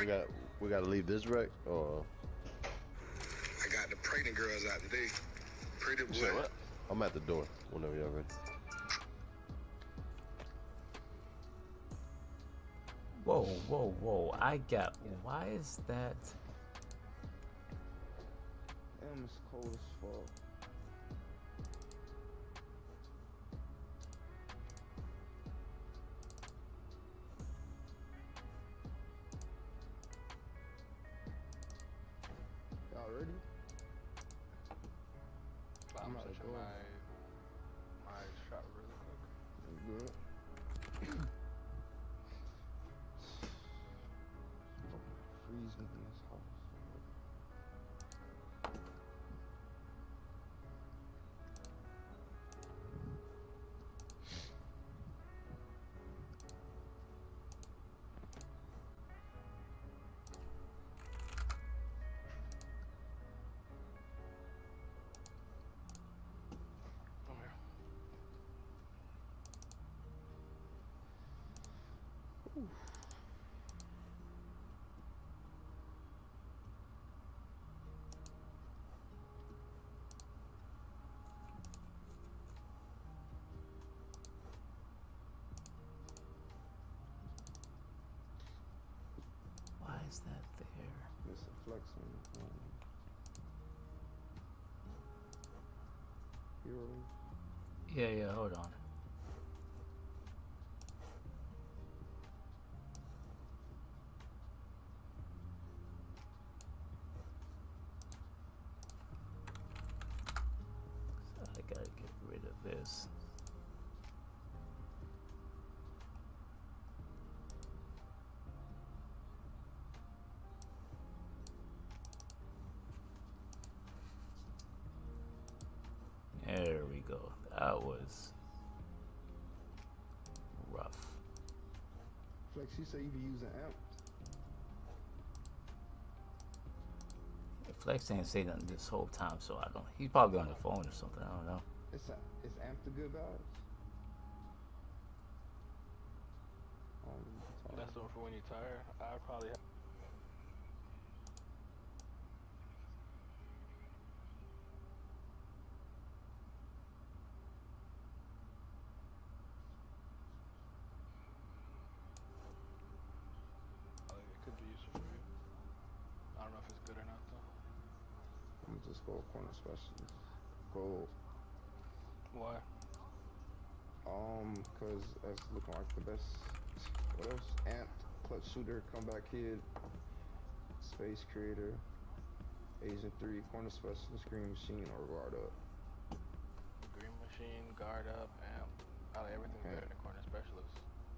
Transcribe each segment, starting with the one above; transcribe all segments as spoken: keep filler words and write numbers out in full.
We got we got to leave this wreck, or I got the pregnant girls out today. Pretty boy. what? I'm at the door whenever y'all ready. Whoa, whoa, whoa! I got. Why is that? Damn, it's cold as fuck. Y'all ready? I'm I'm out of switching door. my my shot really quick. Good. Freezing in this house. Come here. Why is that there? Mister Flexing. Um, Heroes. Yeah, yeah. Hold on. So I gotta get rid of this. There we go. That was rough. Flex, you say you be using amp? Flex ain't say nothing this whole time, so I don't. He's probably on the phone or something. I don't know. It's a, it's amp the good vibes. Um, it's That's one for when you're tired. I probably have. Oh, it could be useful for you. I don't know if it's good or not though. I'm gonna just go corner specialist. Go, Why? um, cause that's looking like the best. What else? Amp, clutch shooter, comeback kid, space creator, Asian three, corner specialist, green machine, or guard up. Green machine, guard up, amp. I like everything Okay. better than corner specialist.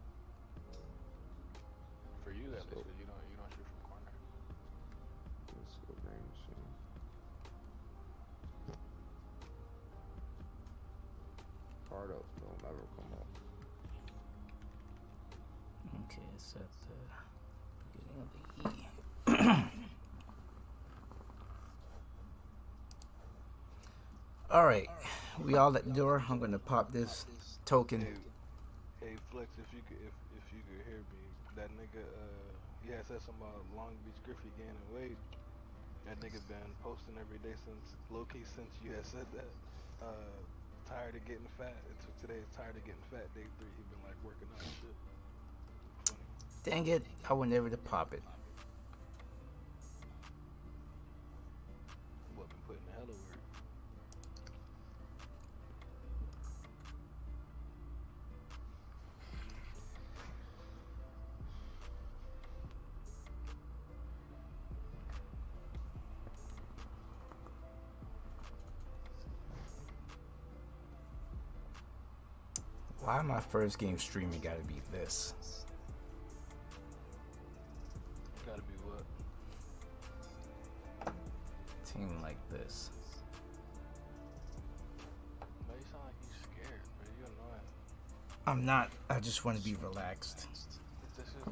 For you, at So- least, 'cause you don't you don't shoot from corner. Let's go green machine. Guard up, don't never come up. Okay, it's at the beginning of the E. All right, we all at the door. I'm gonna pop this token. Hey, hey Flex, if you could if if you could hear me, that nigga uh he had said something about Long Beach Griffey gaining weight. That nigga been posting every day since low key since you had said that. Uh tired of getting fat. It's today's tired of getting fat day three. He been like working out and shit. Funny. Dang it, I was never to pop it. What been putting the hell of work. Why my first game streaming gotta be this? Gotta be what? Team like this. Man, you sound like you scared, bro. You annoying. I'm not. I just want to be relaxed. This is the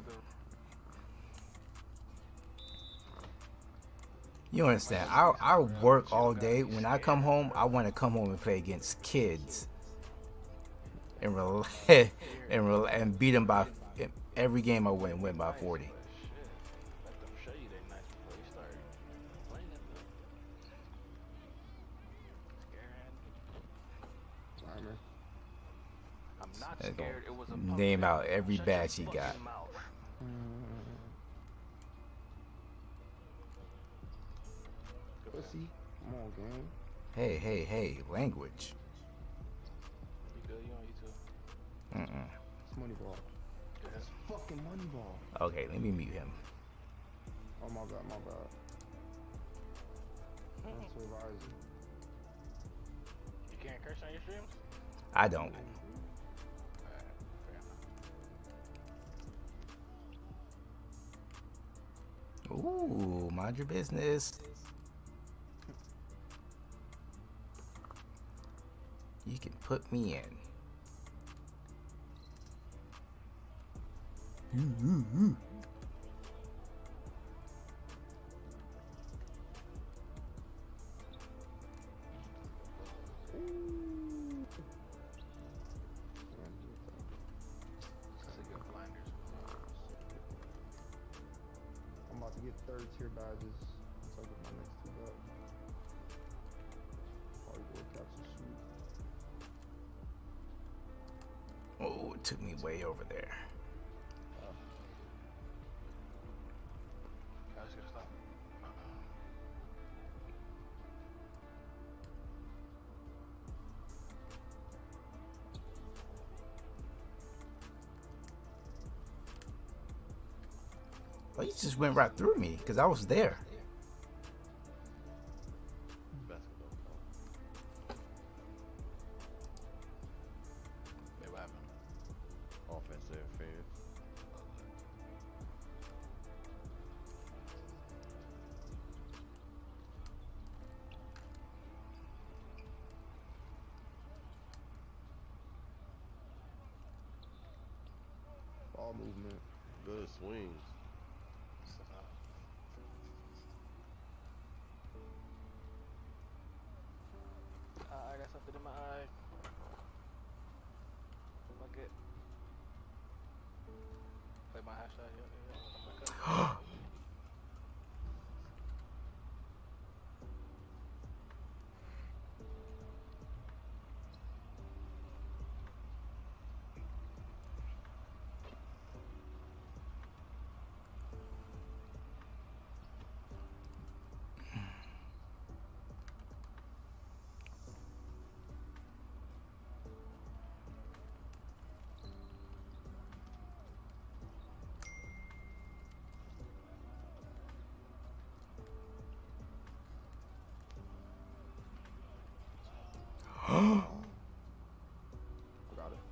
You understand? I I work all day. When I come home, I want to come home and play against kids. And rel and rel and beat them by every game I win, win by forty. shit. Like the not Uh, scared. It was a Name puppet. out every Shut your badge he got. fucking mouth. Pussy. Come on, gang. Hey, hey, hey, language. You good? You on YouTube? Mm-mm. It's Moneyball. Go ahead. It's fucking Moneyball. Okay, let me mute him. Oh my god, my bad. That's so rising. You can't curse on your streams? I don't. Alright, fair enough. Ooh, mind your business. You can put me in. Ooh, ooh, ooh. That's a good blinders. I'm about to get third tier badges once I get my next two back. Probably go capture shoot. Oh, it took me way over there. I was gonna stop. Well, you just went right through me because I was there. Basketball. Wait, what happened? Offensive interference. Ball movement. Good swings. Uh, I got something in my eye. Fuck it. Play my hash out. Yeah, yeah, yeah. Got it.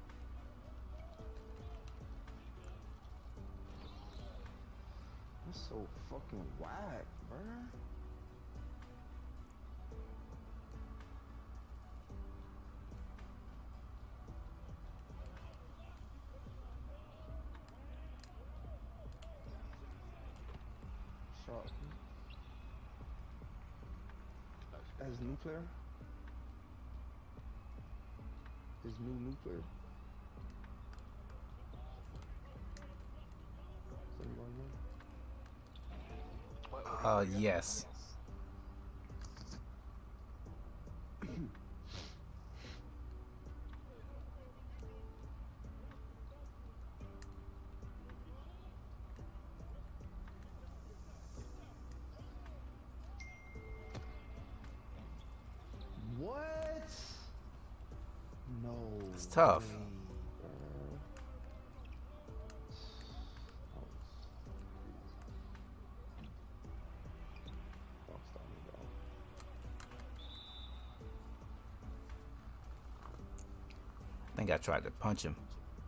That's so fucking whack, bruh. Shot. As new player? Is new new player? Does anybody know? What, what, Uh, yes. What? No. It's tough. way, bruh. Don't stop me, dog. I think I tried to punch him.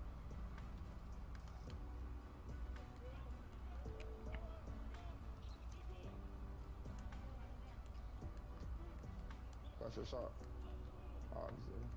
That's your shot. Oh, he's there.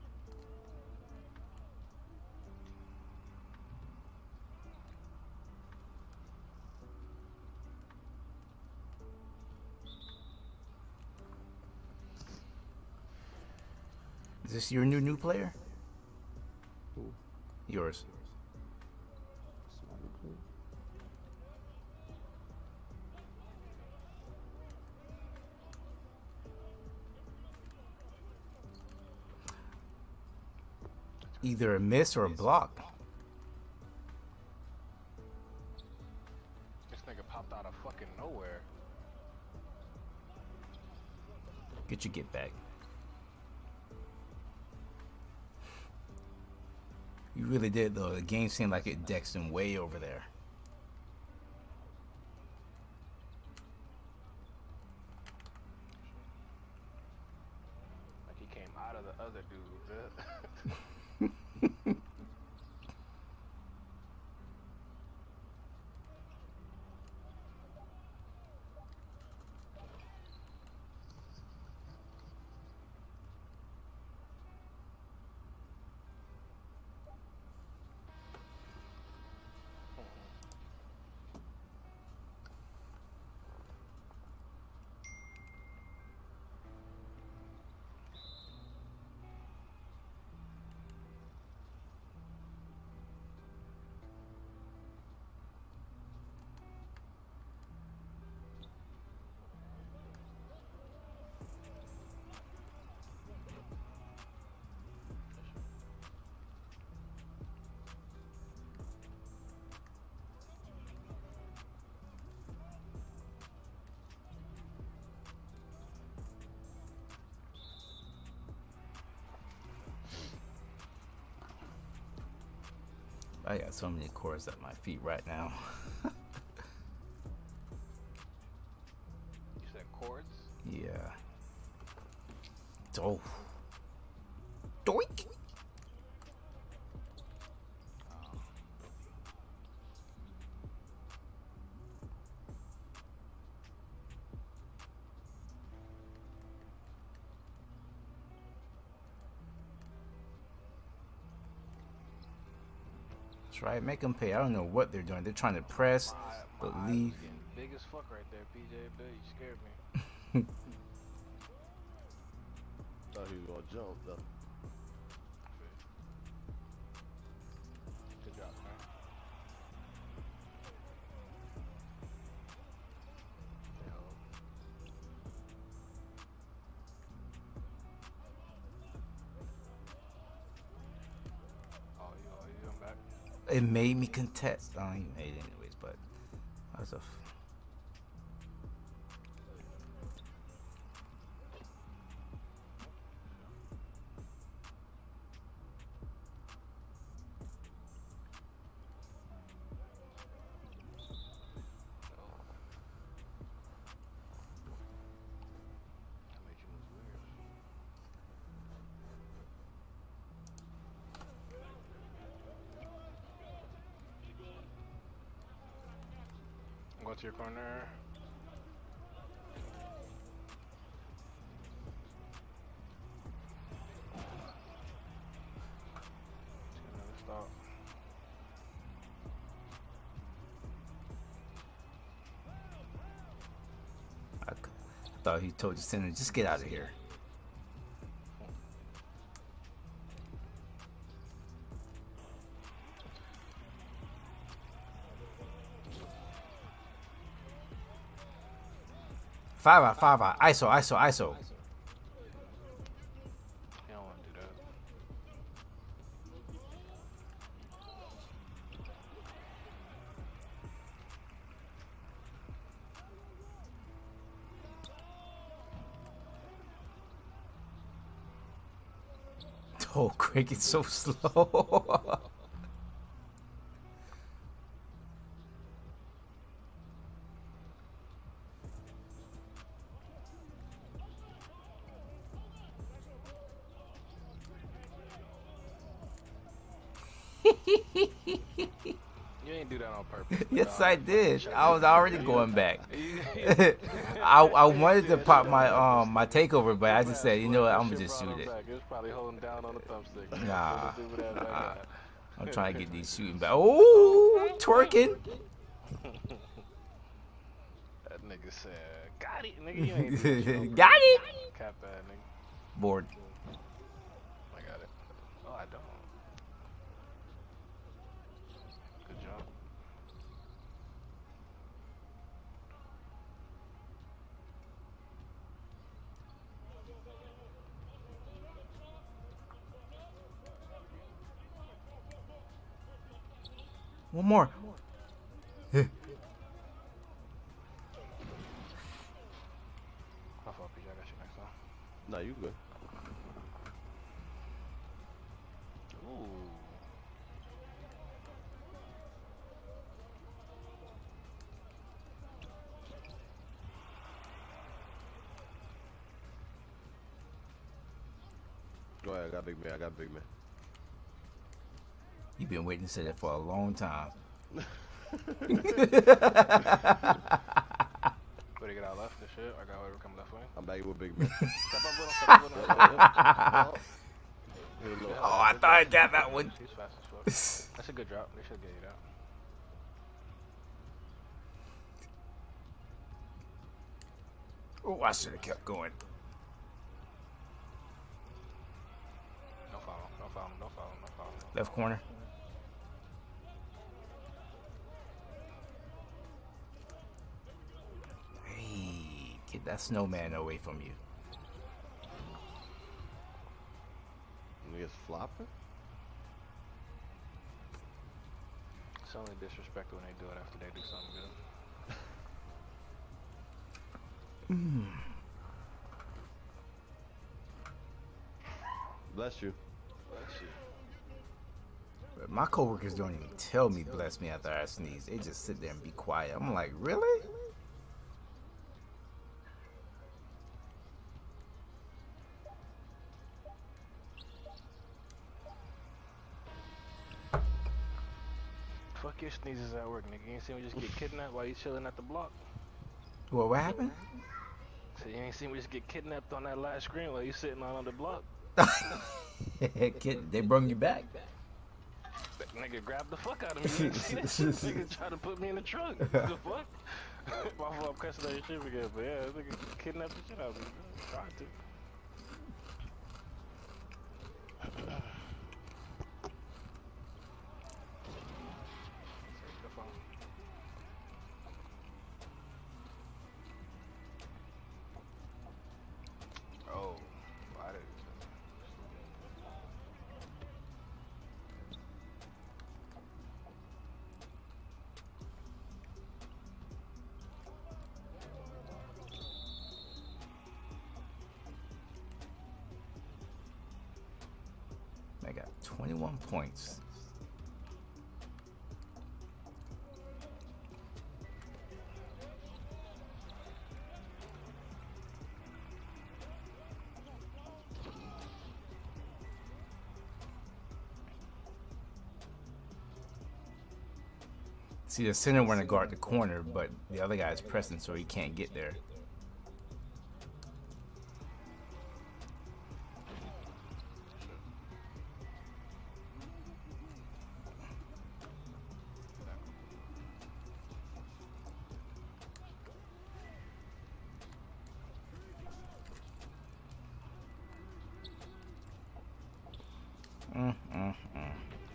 Is this your new new player? Who? Yours. It's my new player. either a miss or a block. This nigga popped out of fucking nowhere. Get your get back. You really did though. The game seemed like it dexed him way over there. Like he came out of the other dude. I got so many cords at my feet right now. You said chords? Yeah. Oh. Doink. That's right, make them pay. I don't know what they're doing. They're trying to press, My, but my eyes leave. was getting big as fuck right there, P J. Bill, you scared me. Thought he was gonna jump though. Good job, man. Yo. Oh, you, oh, you come back? It made me contest. Oh, he made it anyways, but that was a. F That made you move weird. Go to your corner. Another stop. I, c- I thought he told the center, just get out of here. Five out, five out. I S O, I S O, I S O. You don't want to do that. Oh, Cricket's so slow. You ain't do that on purpose. Yes, dog. I did. I was already going back. You- I I wanted to pop my um my takeover, but I just said, you know what, I'm gonna just Shit brought shoot him it. back. It was probably holding down on the thumbstick. Nah, Put the dude with that back nah. out. I'm trying to get these shooting back. Oh, twerking. That nigga said, got it, nigga. You ain't do that shit. Got it. Cap that nigga. Board. I got it. Oh, I don't. Good job. One more. My fault, P J. I got you next time. Nah, you good. Ooh. Go ahead, I got big man. I got big man. You've been waiting to say that for a long time. Better get out left and shit. I got whoever come left way. I'm back with big man. Step up with him, step up with him. Step up with him. Hit a little- Oh, I thought I got that one. He's fast as fuck. That's a good drop. They should get you that. Oh, I should have kept going. Don't follow him. Don't follow him. Don't follow him. Don't follow him. Left corner. Hey, get that snowman away from you. Niggas flopping? It's only disrespectful when they do it after they do something good. Bless you. Bless you. But my coworkers don't even tell me bless me after I sneeze. They just sit there and be quiet. I'm like, really? Fuck your sneezes at work, nigga. You ain't seen me just get kidnapped while you chilling at the block? What, what happened? So you ain't seen me just get kidnapped on that last screen while you sitting on, on the block? Kid, they brung you back. That nigga grabbed the fuck out of me. You didn't see that shit? Nigga tried to put me in the trunk. What the fuck? My fault, I'm cussing out your shit again, but yeah, that nigga kidnapped the shit out of me. Tried to. Oh, why did I got twenty-one points. See, the center want to guard the corner, but the other guy's pressing, so he can't get there. Mm, mm, mm.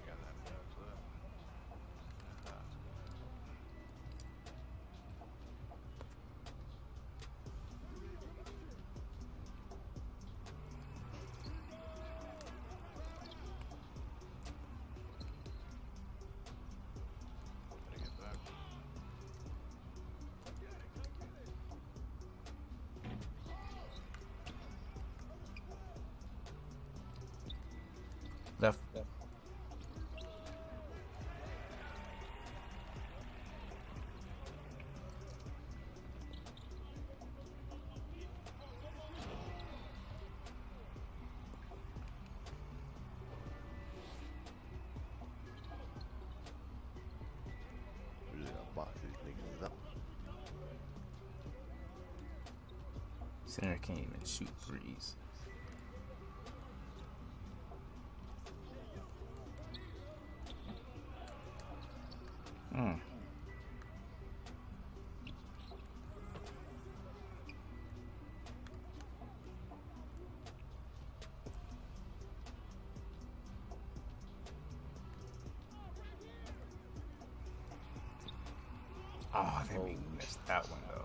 Left. We just gotta box these niggas up. Center can't even shoot threes. Hmm. Oh, I think we missed that one though.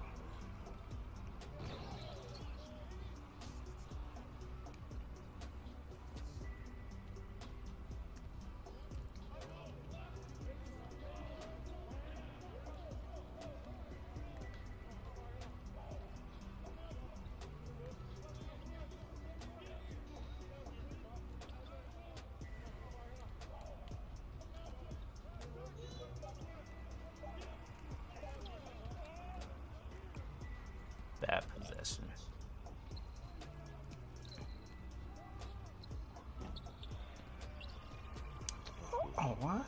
Oh, what?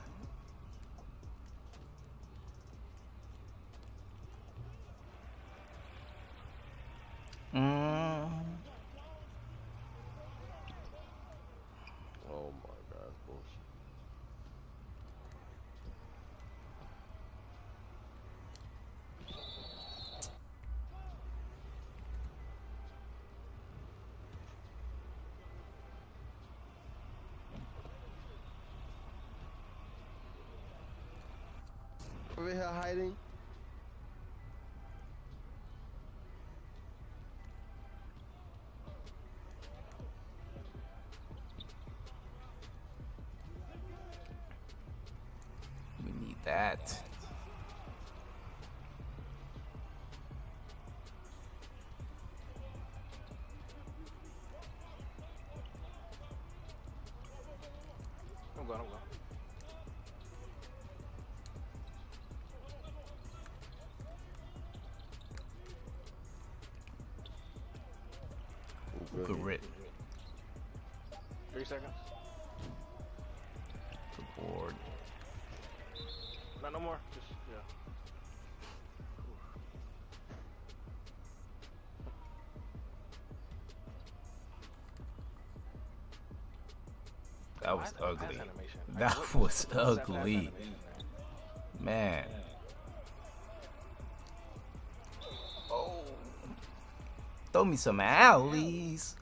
Mm. Oh my god, bullshit. Over here hiding. We need that. I'm going, I'm going. Oh, Good rit. Three seconds. Good board. Not no more. Just yeah. That Why was is that pass ugly. animation? Like, That what- was what's that pass ugly. animation, man? Man. Oh. Throw me some alleys.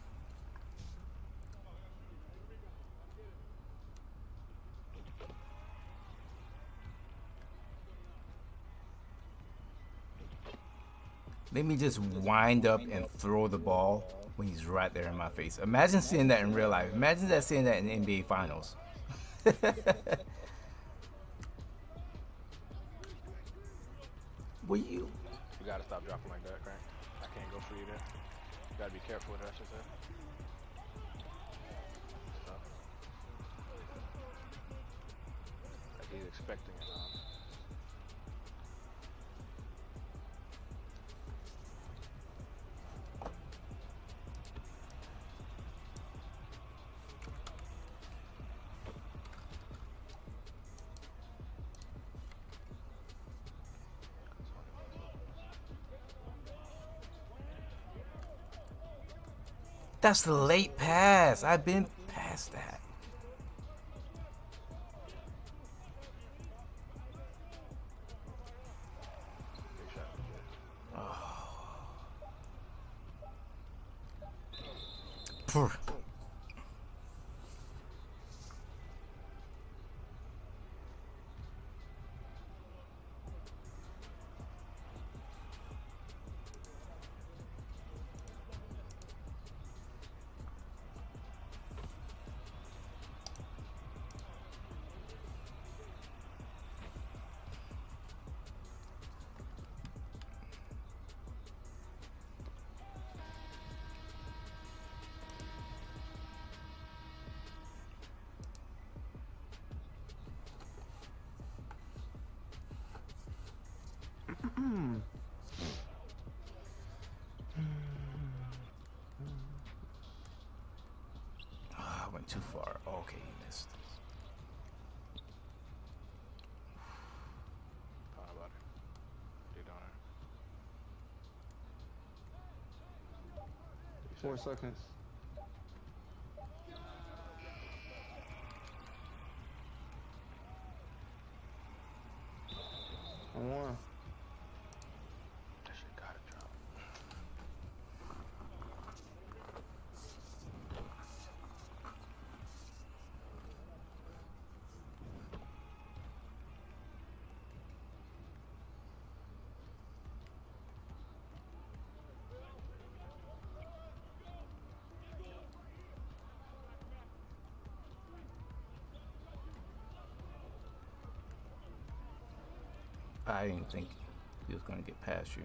Let me just wind up and throw the ball when he's right there in my face. Imagine seeing that in real life. Imagine that seeing that in N B A Finals. Will you? You gotta stop dropping like that, Crank. I can't go for you there. You gotta be careful with that shit there. Stop. Like he's expecting it now. That's the late pass. I've been past that. Big shot. Phew. Ah, I went too far. Okay, he missed. Thought about it. You down there. Four seconds. On one. That shit gotta drop. I didn't think he was gonna get past you.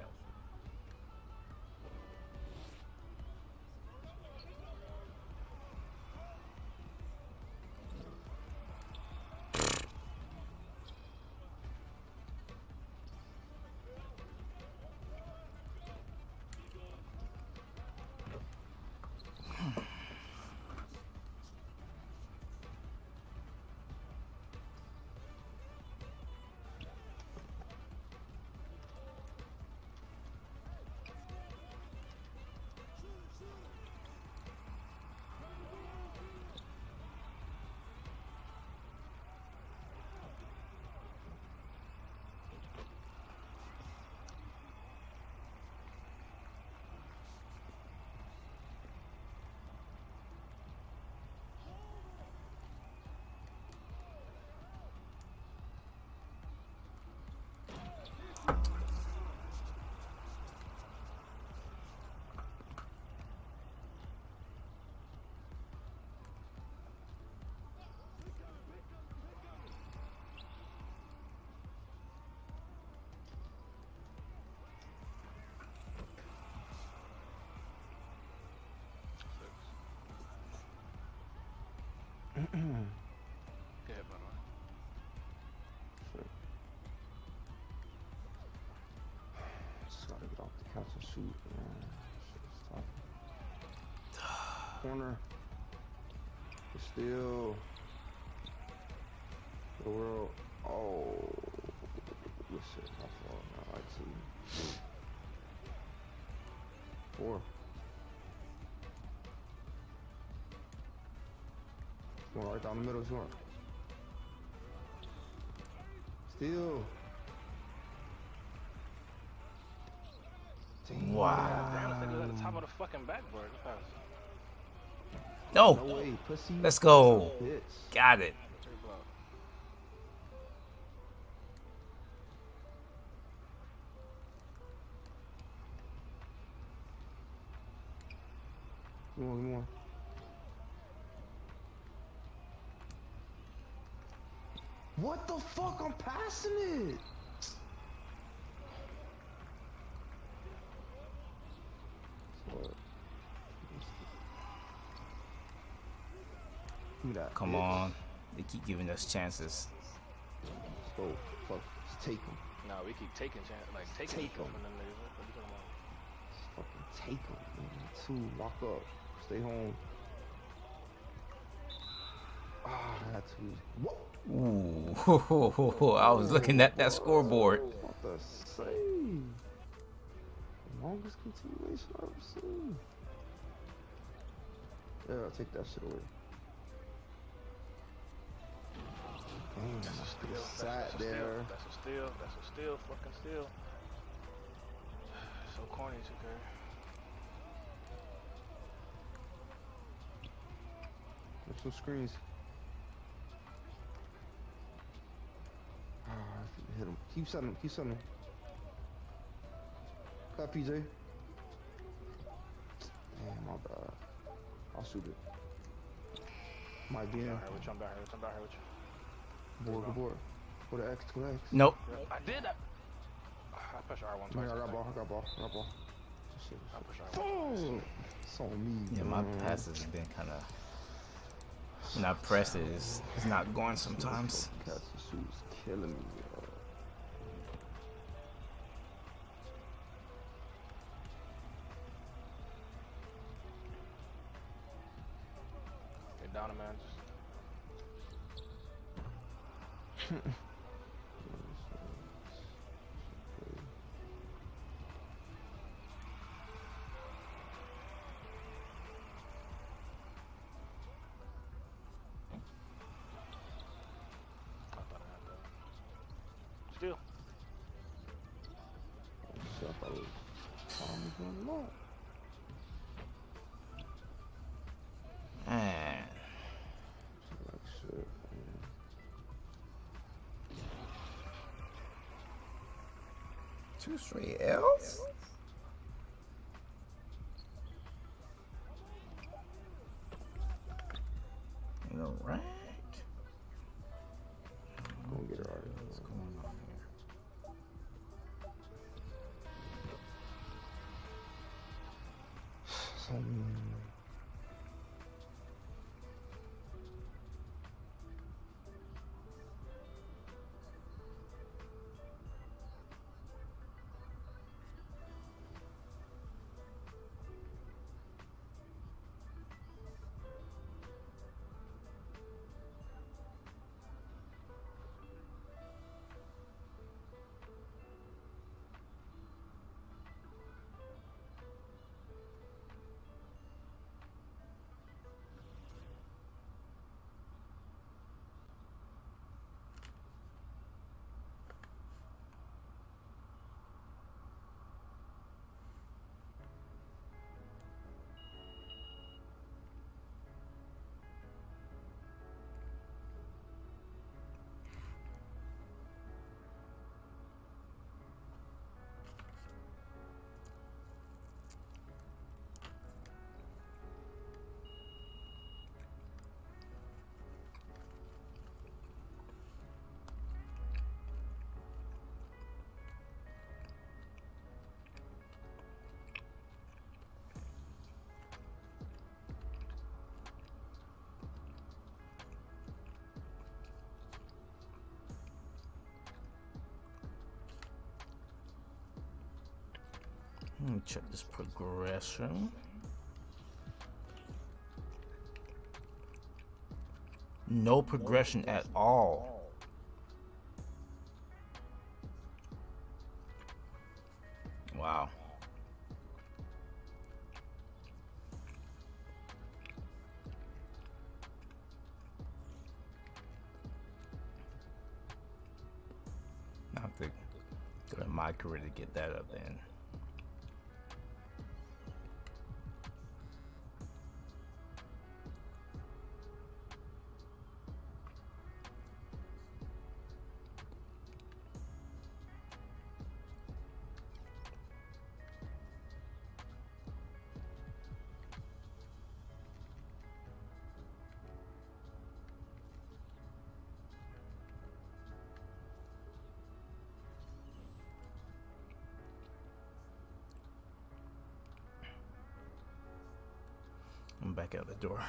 Yeah, by the way. Shit. Just gotta get off the couch and shoot, man. Shit is tough. Corner. But still. The world. Oh. This shit, my fault. Not like two. Four. One right down the middle, one. Still. Damn. Wow. Damn, this nigga was at the top of the fucking backboard. Look at this. No. No way, pussy. Let's go. Bitch. Got it. Three block. Come on, come on. What the fuck? I'm passing it. What? Give me that. Come bitch. on. They keep giving us chances. Let's go. Fuck. Let's take him. Nah, we keep taking chance, like taking Take from 'em. them niggas. What you talking about? Let's fucking take him. Man. Two. Lock up. Stay home. Ah, I had to. What? Ooh. I was looking at that scoreboard. What the say? Longest continuation I've ever seen. Yeah, I'll take that shit away. Damn, That's a steal. That's, sat that's a there. steal. That's a steal. That's a steal. Fucking steal. So corny, two K. There's some screens. Ah, I think hit him. Keep setting him. Keep setting him. Got P J. Damn, my bad. I'll shoot it. Might be in. I'm back here with you. I'm back here with you. I'm back here with you. Board, good board. Go to X, go to X. Nope. Yep, I did that. I pushed R one Man, twice. I got ball, I got ball, I got ball. Shit, I shit. pushed R one twice. Boom! It's on me. Yeah, my man. passes have been kind of. When I press it, it's, it's not going sometimes. Catch and shoot is killing me, yo. Get down, man. Just I thought I had that. Still. Shit, I thought it was time was running long. Man. Like shit, man. Two straight L's? All right. Go and get her already. What's going on here? It's on me. Let me check this progression. No progression at all. Wow. I have to go to my career to get that up then. I'm back out the door.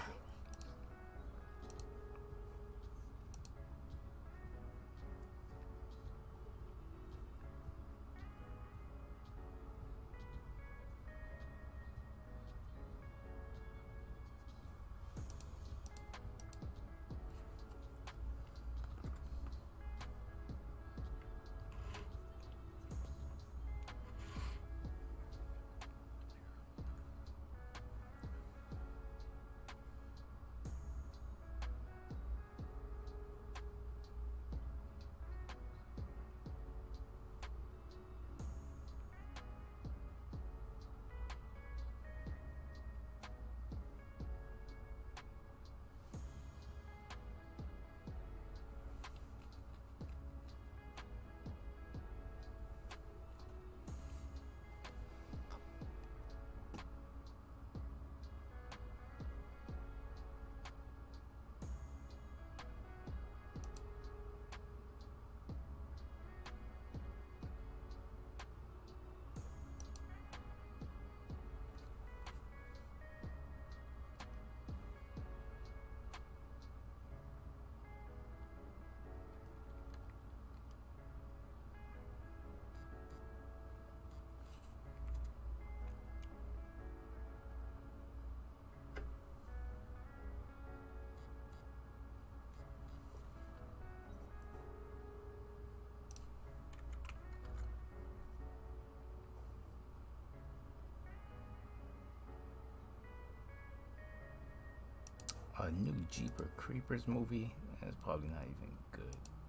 A new Jeepers Creepers movie? That's probably not even good.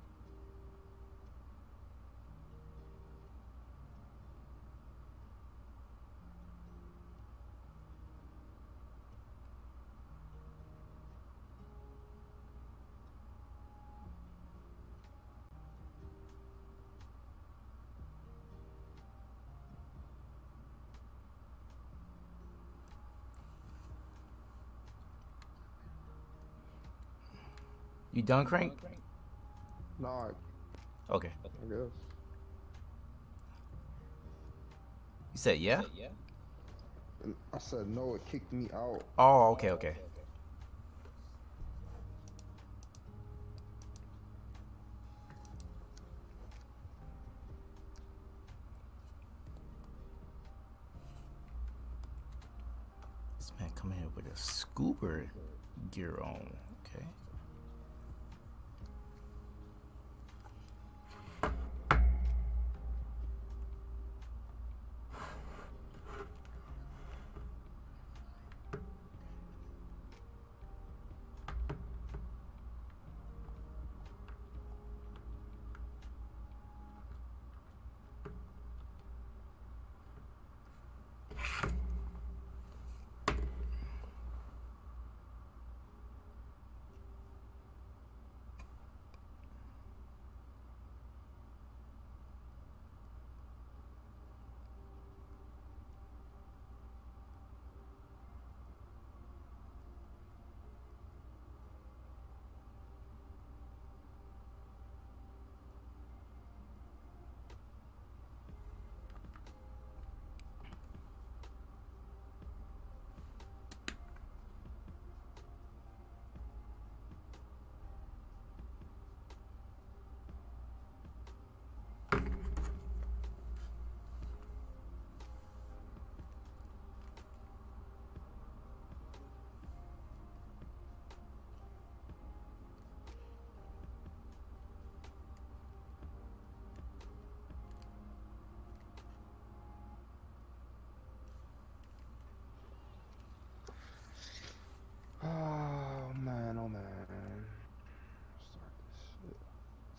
You done, Crank? Nah, Okay. I guess. You said yeah? And I said no, it kicked me out. Oh, okay, okay. This man coming here with a scuba gear on. Okay.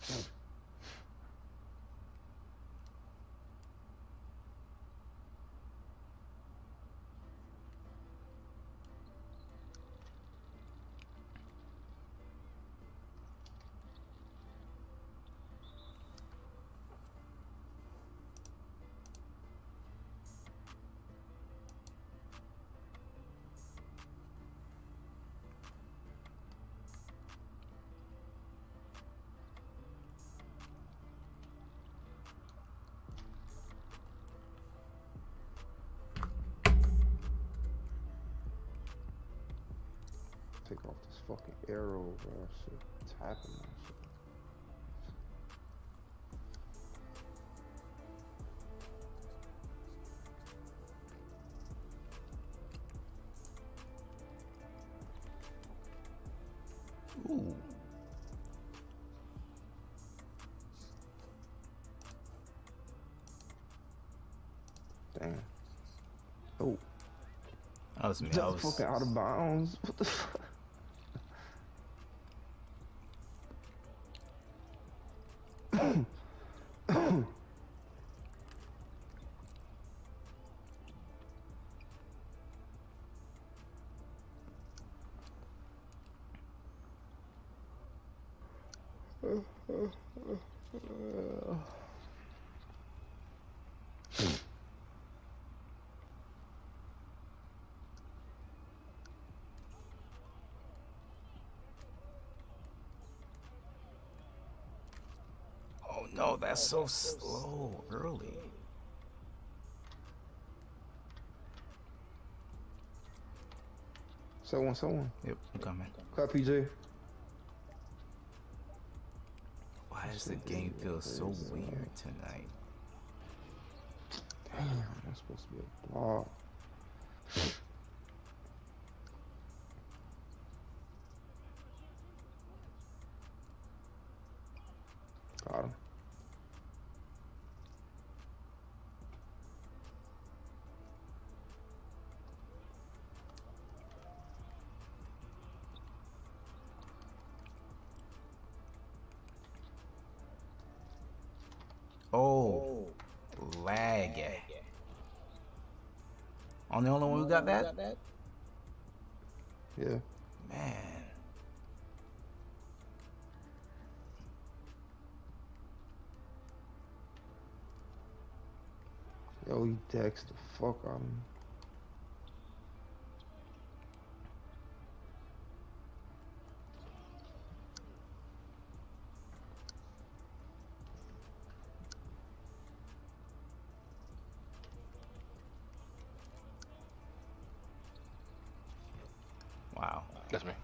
Take off this fucking arrow, bro. Shit, tapping that shit. Ooh. Damn. Oh. That was me. I That's was fucking out of bounds. What the fuck? Oh no, that's so slow early. Someone, someone. Yep, I'm coming. Clap, P J. Why does the game feel so weird tonight? Damn, that's supposed to be a block. Got him. Oh, lag. On the only one who got that? Yeah. Man. Yo, he decks the fuck out of me. Wow. That's me.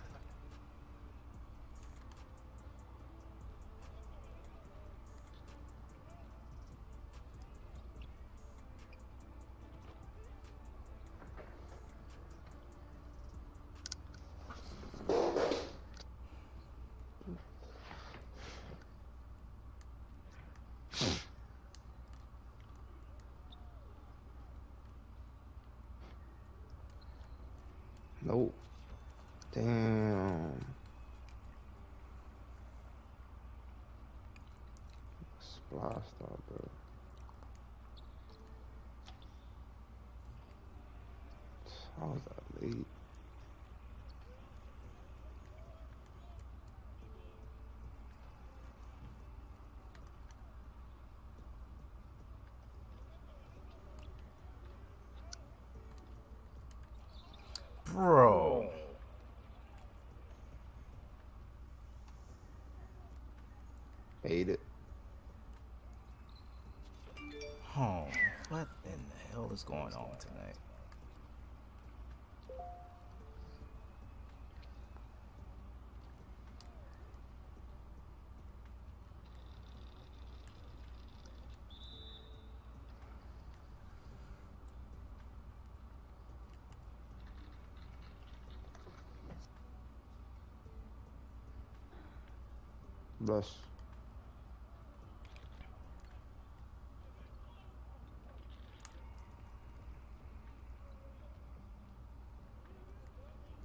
Nope. Damn. Splashed out, bro. How was that late? Bro. Hate it. Oh, what in the hell is going on tonight? Bless.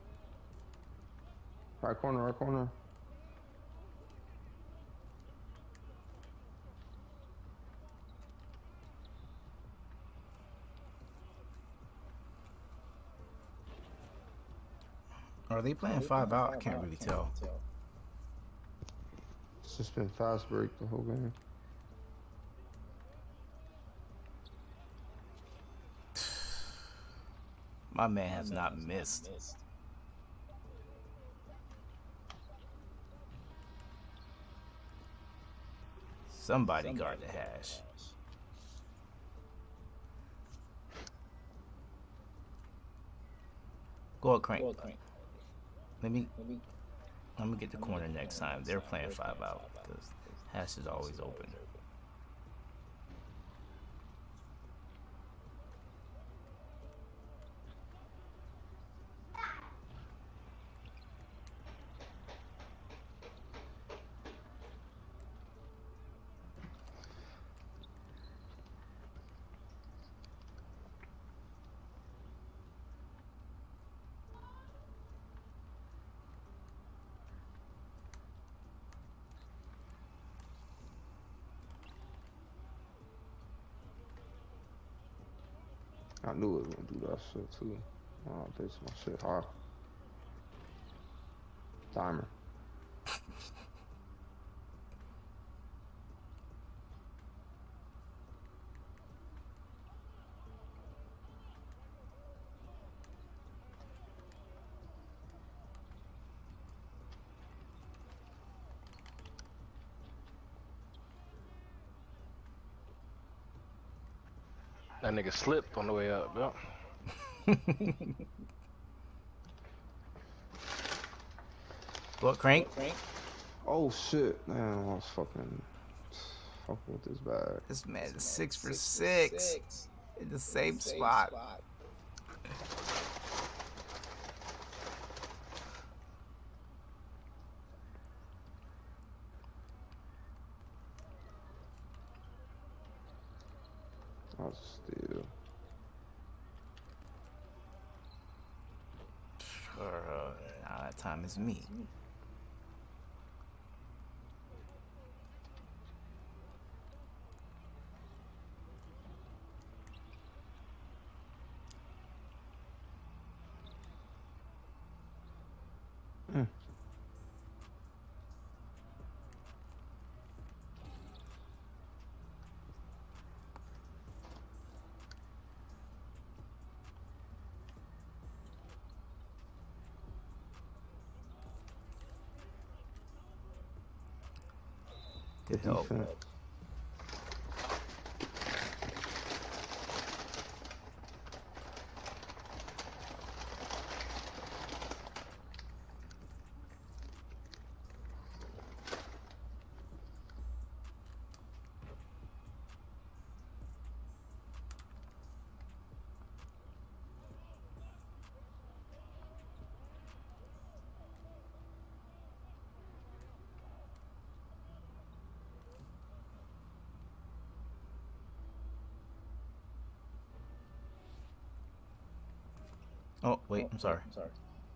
Right corner, right corner. Are they playing five out? I can't really tell. It's just been fast break the whole game. My man has not missed. Somebody guard the hash. Go up, Crank. Let me let me get the corner next time. They're playing five out because hash is always open. I knew it was gonna do that shit too. Oh, this my shit hot. Timer. That nigga slipped on the way up, yep. What, Crank? Oh shit, man, I was fucking fucking with this bag. This man is six for six in the same spot. I'll steal. Uh, now that time is me. Mm. Good help. Defense. Oh, wait, I'm sorry. I'm sorry.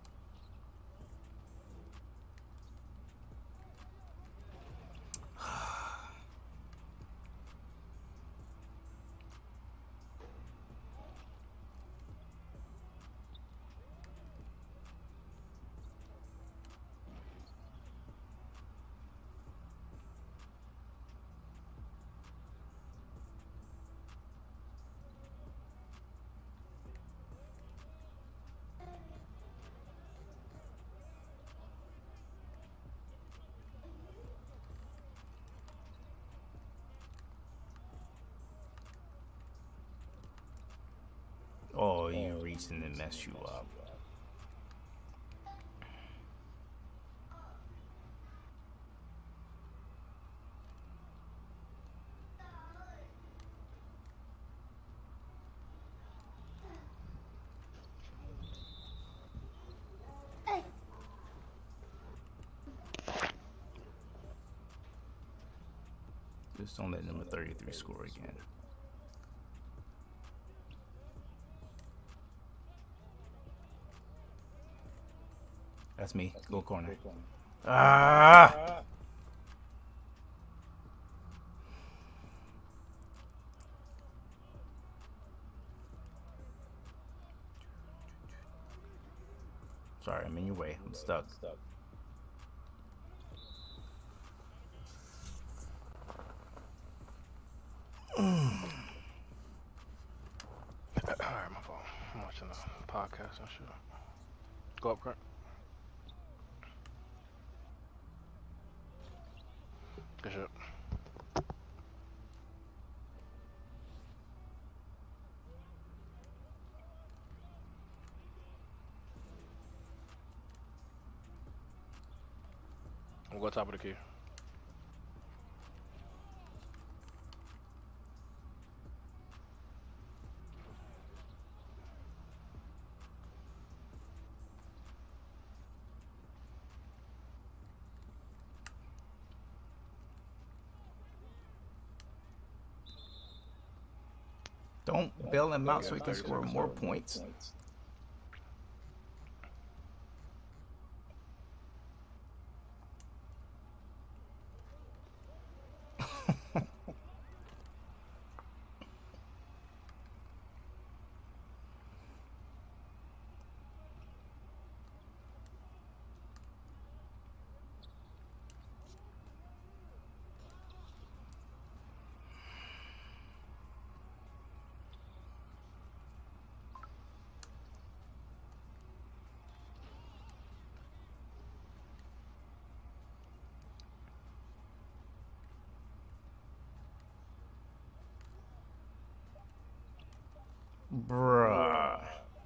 Oh, you reached and then messed you up. Just don't let number thirty-three score again. That's me. Go corner. Ah! Sorry, I'm in your way. I'm stuck. Alright, my fault. I'm watching a podcast and shit. Go up, Kurt. Good shit. We'll go top of the key. Don't bail him out so he can score more points. Bruh.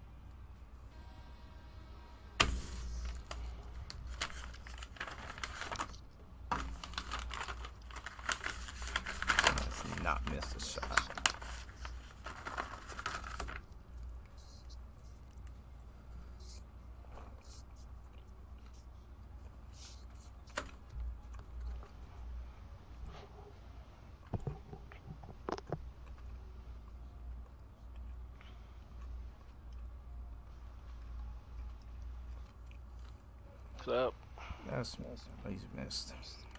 Let's not miss a shot. What's up? That's he's missed.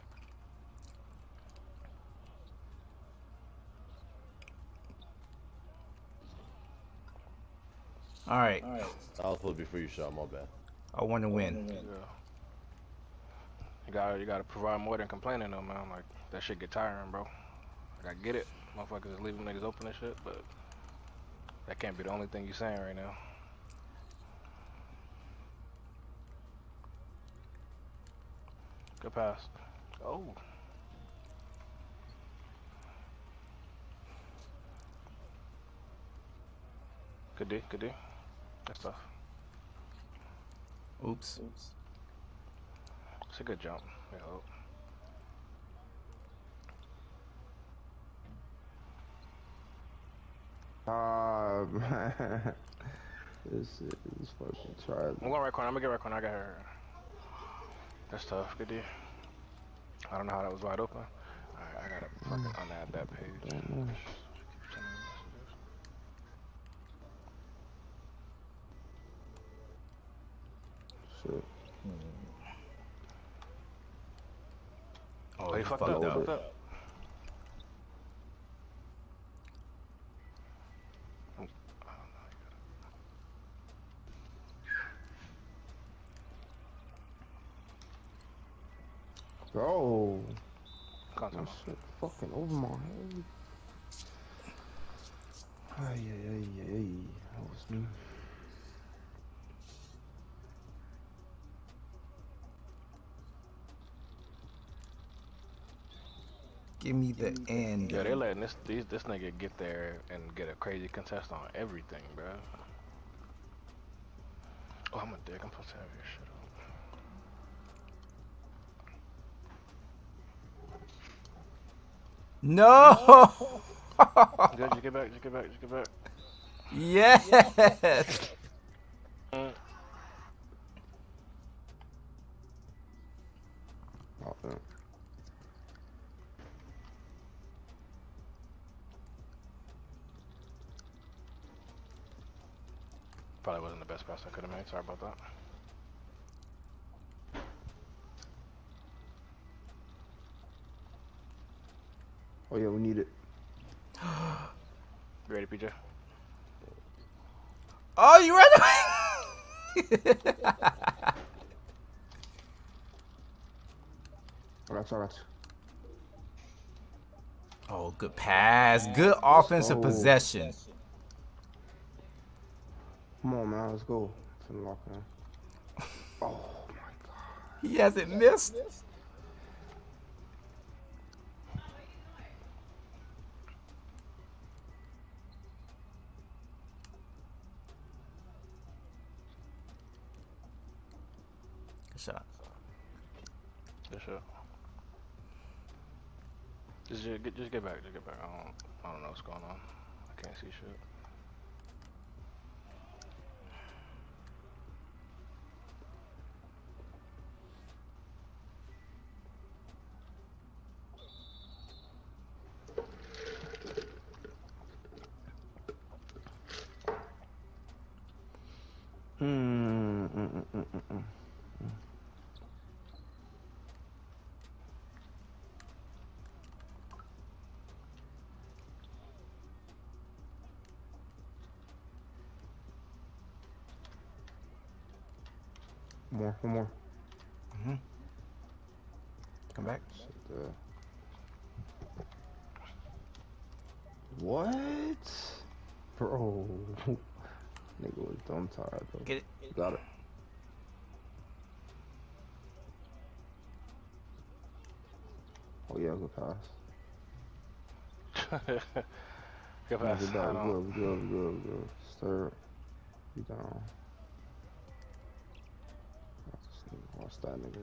All right. I was supposed before you shot. My bad. I want to win. Yeah. You gotta, you gotta provide more than complaining though, man. Like, that shit get tiring, bro. Like, I get it. Motherfuckers is leaving niggas open and shit, but that can't be the only thing you saying right now. Good pass. Oh. Good D, good D. That's tough. Oops. It's a good jump. I hope. Ah, man. This is fucking try. I'm going right corner. I'm gonna get right corner. I got her. That's tough. Good D. I don't know how that was wide open. Alright, I gotta fucking unadd that page. Shit. Oh, Oh, he you fucked fucked up. up. Fucked up. Bro. Contact. That shit fucking over my head. Ay, ay, ay, ay. That was me. Give me the end. Yeah, they letting this these, this nigga get there and get a crazy contest on everything, bro. Oh, I'm a dick. I'm supposed to have your shit No. on. Good, just get back, just get back, just get back. Yes. Mm. Oh, yeah. Probably wasn't the best pass I could have made. Sorry about that. Oh yeah, we need it. You ready, P J? Oh, you ready? got you, I got you. Oh, good pass. Good offensive go. possession. Come on, man. Let's go. To the lock, man. Oh, my God. He hasn't missed. Good shot. Good shot. Just, just, get, just get back, just get back. I don't, I don't know what's going on. I can't see shit. Mm, mm, mm, mm, mm, mm. One more, one more. Mm-hmm. Come back. Shit, uh, what? Bro. Nigga was dumb tired, though. Get it. Got it. Oh, yeah, good pass. Good Yeah, pass. good, I dog. don't- Good, good, good, good. Stir. Be down. Watch that nigga.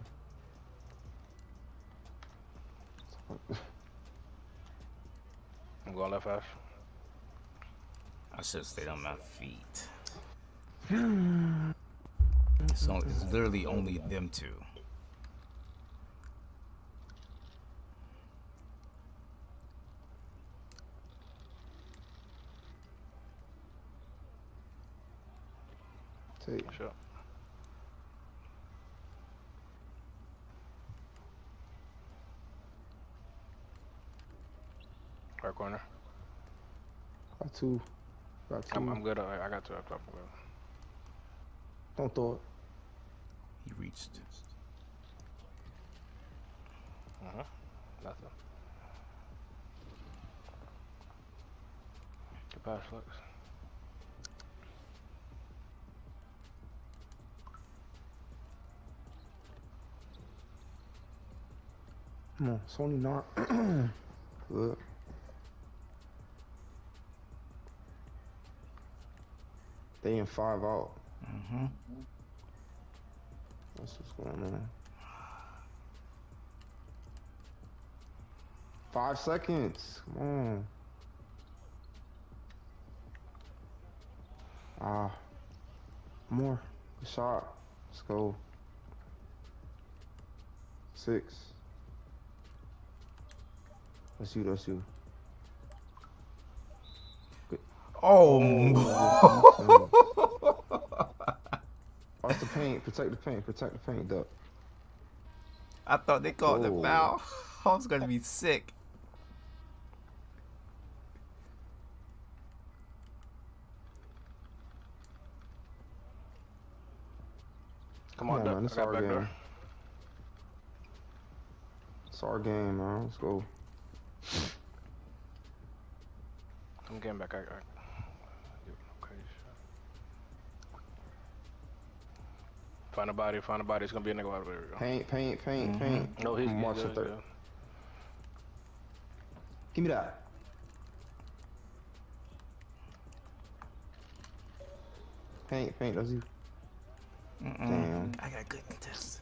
I'm going left half. I should have stayed on my feet. So it's literally only them two. Take. Sure. Right corner. Got two. Got two. I'm, I'm good. I, I got two up top. I'm good. Don't throw it. He reached. Uh-huh. Nothing. Good pass, Flex. Come on, Sony not. Good. They in five out. Mm-hmm. That's what's going on. Five seconds. Come on. Ah. More. Good shot. Let's go. Six. That's you, that's you. Oh, Watch the paint. Protect the paint. Protect the paint, duck. I thought they called the Whoa. foul. I was gonna be sick. Come Come on, on, Duck. man. It's I got our back game. door. It's our game, man. Let's go. I'm getting back. I, I, you- crazy shit. Find a body. Find a body. It's gonna be a nigga out there. Paint, paint, paint, Mhm. paint. No, he's, I'm he's watching good. He's third. good. Give me that. Paint, paint. That's you. Mm-mm. Damn. I got good contest.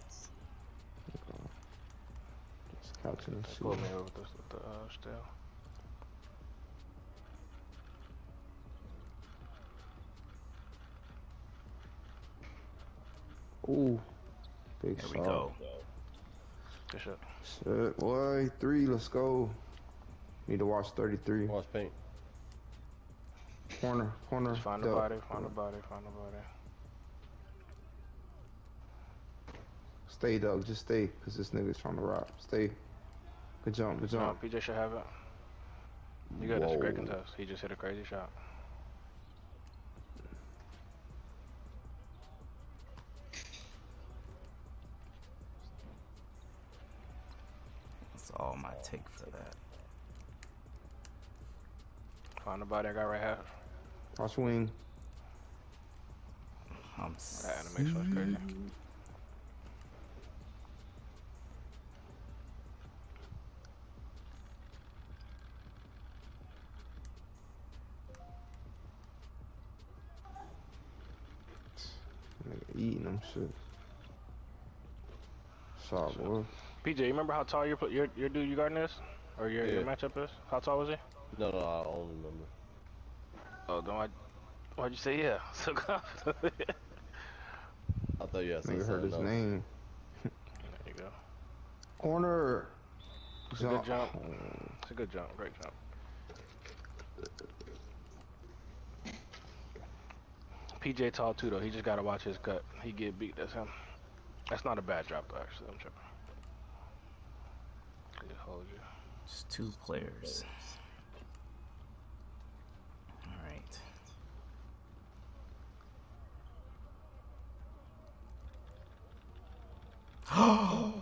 Just couching and Pull shooting. me over with the, with the uh, still. Ooh. Big There shot. we go. Good shit. Shit, boy. Three. Let's go. Need to watch thirty-three. Watch paint. Corner, corner. Just find a duck. body. Find a body. Find a body. Stay, Doug. Just stay, cause this nigga's trying to rock. Stay. Good jump. Good No, jump. P J should have it. You good. That's a great Whoa. contest. He just hit a crazy shot. take for that? Find the body I got right here. I'll swing. I'm That animation was crazy. Nigga eating them shit. Shot, boy. P J, you remember how tall your your your dude you guarding is, or your your Yeah. matchup is? How tall was he? No, no, I don't remember. Oh, then why why'd you say yeah? So confident. I thought you had Nigga heard something his else. name. There you go. Corner. It's a good jump. Oh. It's a good jump. Great jump. P J tall too though. He just gotta watch his cut. He get beat. That's him. That's not a bad drop though. Actually, I'm tripping. Good hold you. Just two players. All right.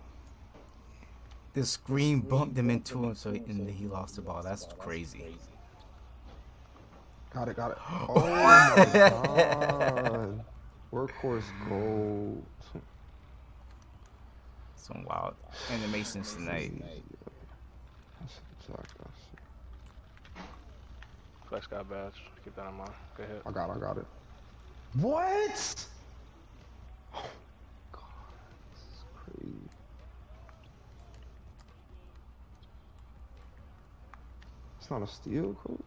The screen bumped him into him, so he, and he lost the ball. That's crazy. Got it, got it. Oh my god. Workhorse gold. Some wild animations tonight. That's exactly that shit. Flex got badge. Keep that in mind. Go ahead. I got it, I got it. What? Oh god, this is crazy. It's not a steal, coach?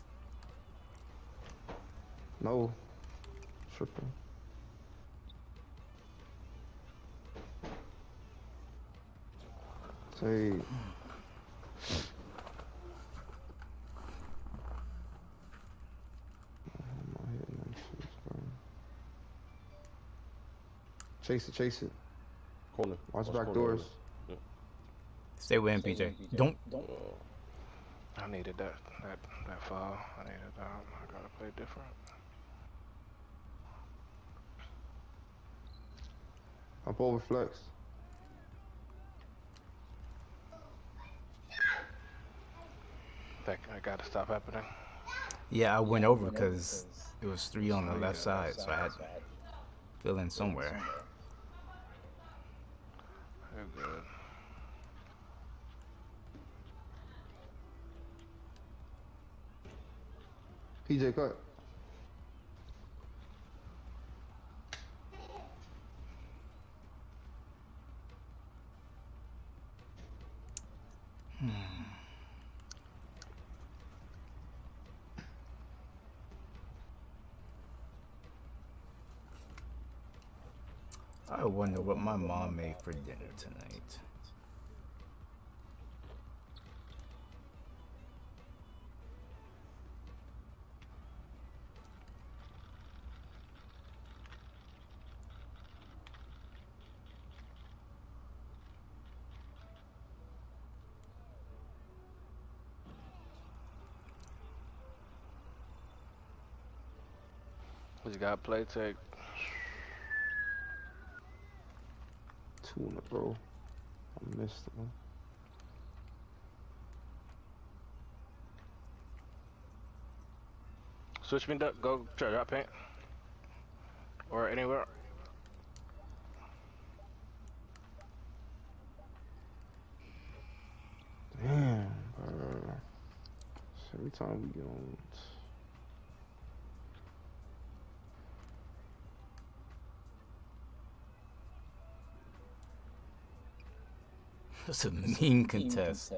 No. Tripping. Say. Chase it, chase it. Corner. Watch Watch back corner, doors. yeah. Stay with him, P J. Don't. I needed that that that foul. I needed that. I gotta play different. Up over flex. That I gotta stop happening. Yeah, I went over because it was three on the left side, so I had to fill in somewhere. You're good. P J cut. I wonder what my mom made for dinner tonight. He's got play take. Two in a row. I missed them. Switch me, duck. Go try drop paint. Or anywhere. Damn, bro. So every time we get on. That's a mean contest.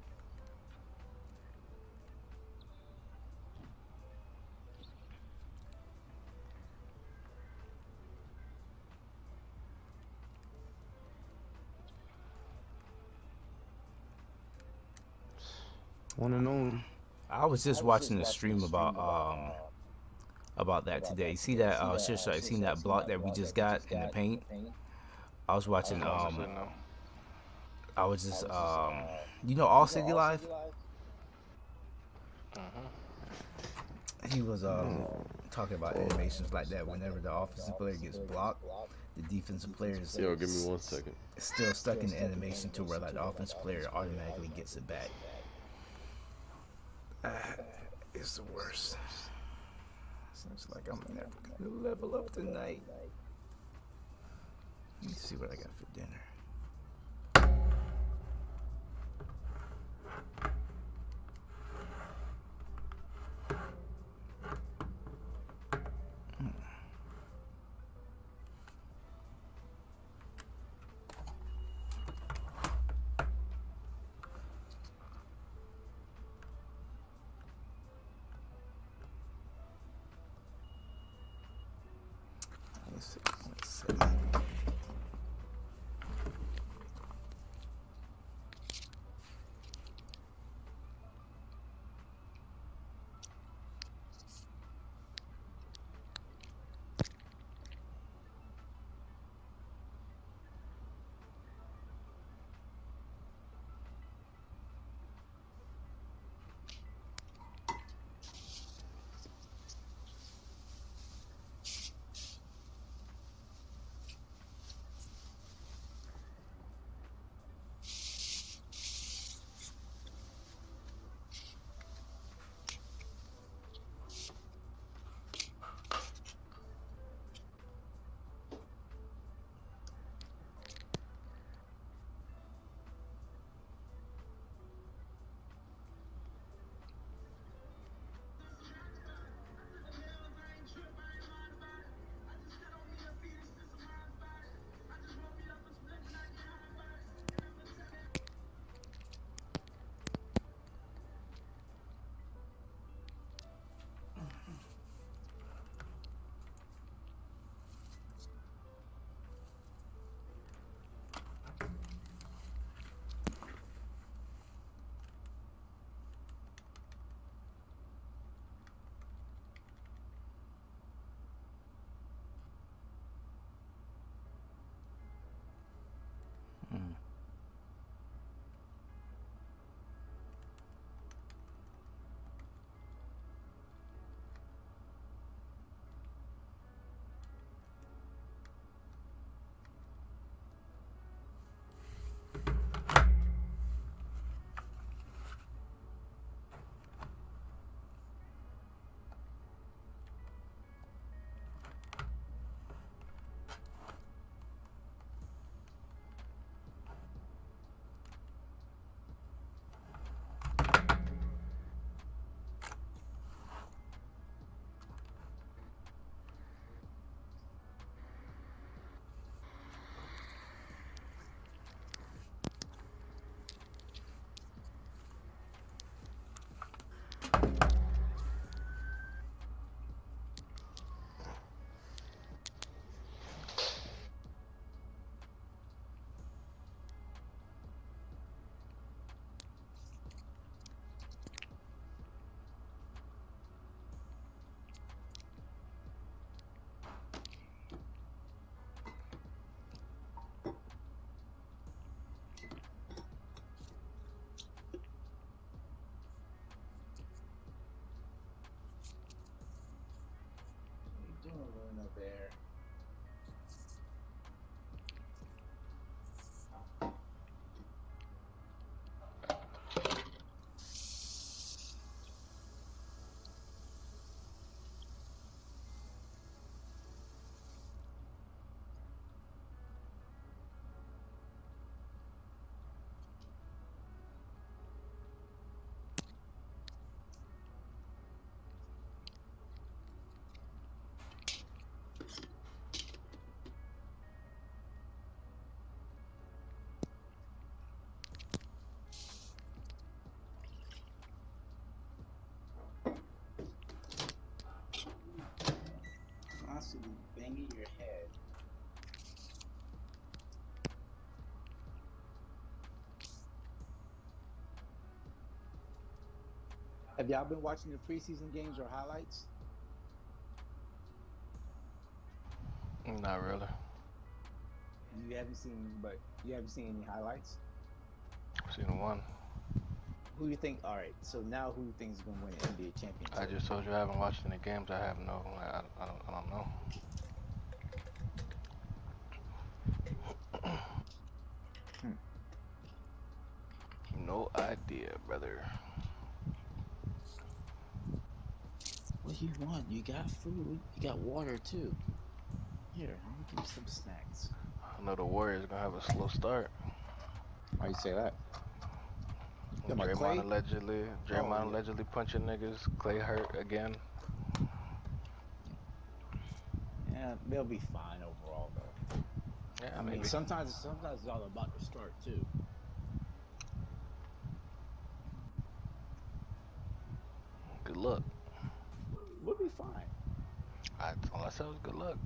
One and only. I was just watching the stream about um about that today. See that uh shit shot, seen that block that we just got in the paint? I was watching um no. I was just um you know All City Live? He was um talking about animations like that whenever the offensive player gets blocked. the defensive players Yo, give me one second. still stuck in the animation to where like the offensive player automatically gets it back. Uh, it's the worst. Seems like I'm never gonna level up tonight. Let me see what I got for dinner. six point seven. Mm. There. Constantly banging your head. Have y'all been watching the preseason games or highlights? Not really. You haven't seen, but you haven't seen any highlights? I've seen one. Who do you think? All right, so now who do you think is going to win the N B A championship? I just told you I haven't watched any games. I have no. I, I don't. I don't know. no idea, brother. What do you want? You got food. You got water too. Here, let me give you some snacks. I know the Warriors gonna have a slow start. Why you say that? Yeah, my Draymond Clay. allegedly, Draymond Oh, yeah. allegedly punching niggas. Clay hurt again. Yeah, they'll be fine overall though. Yeah, I maybe. mean, sometimes sometimes it's all about the start too. Good luck. We'll be fine. I, all I said was good luck.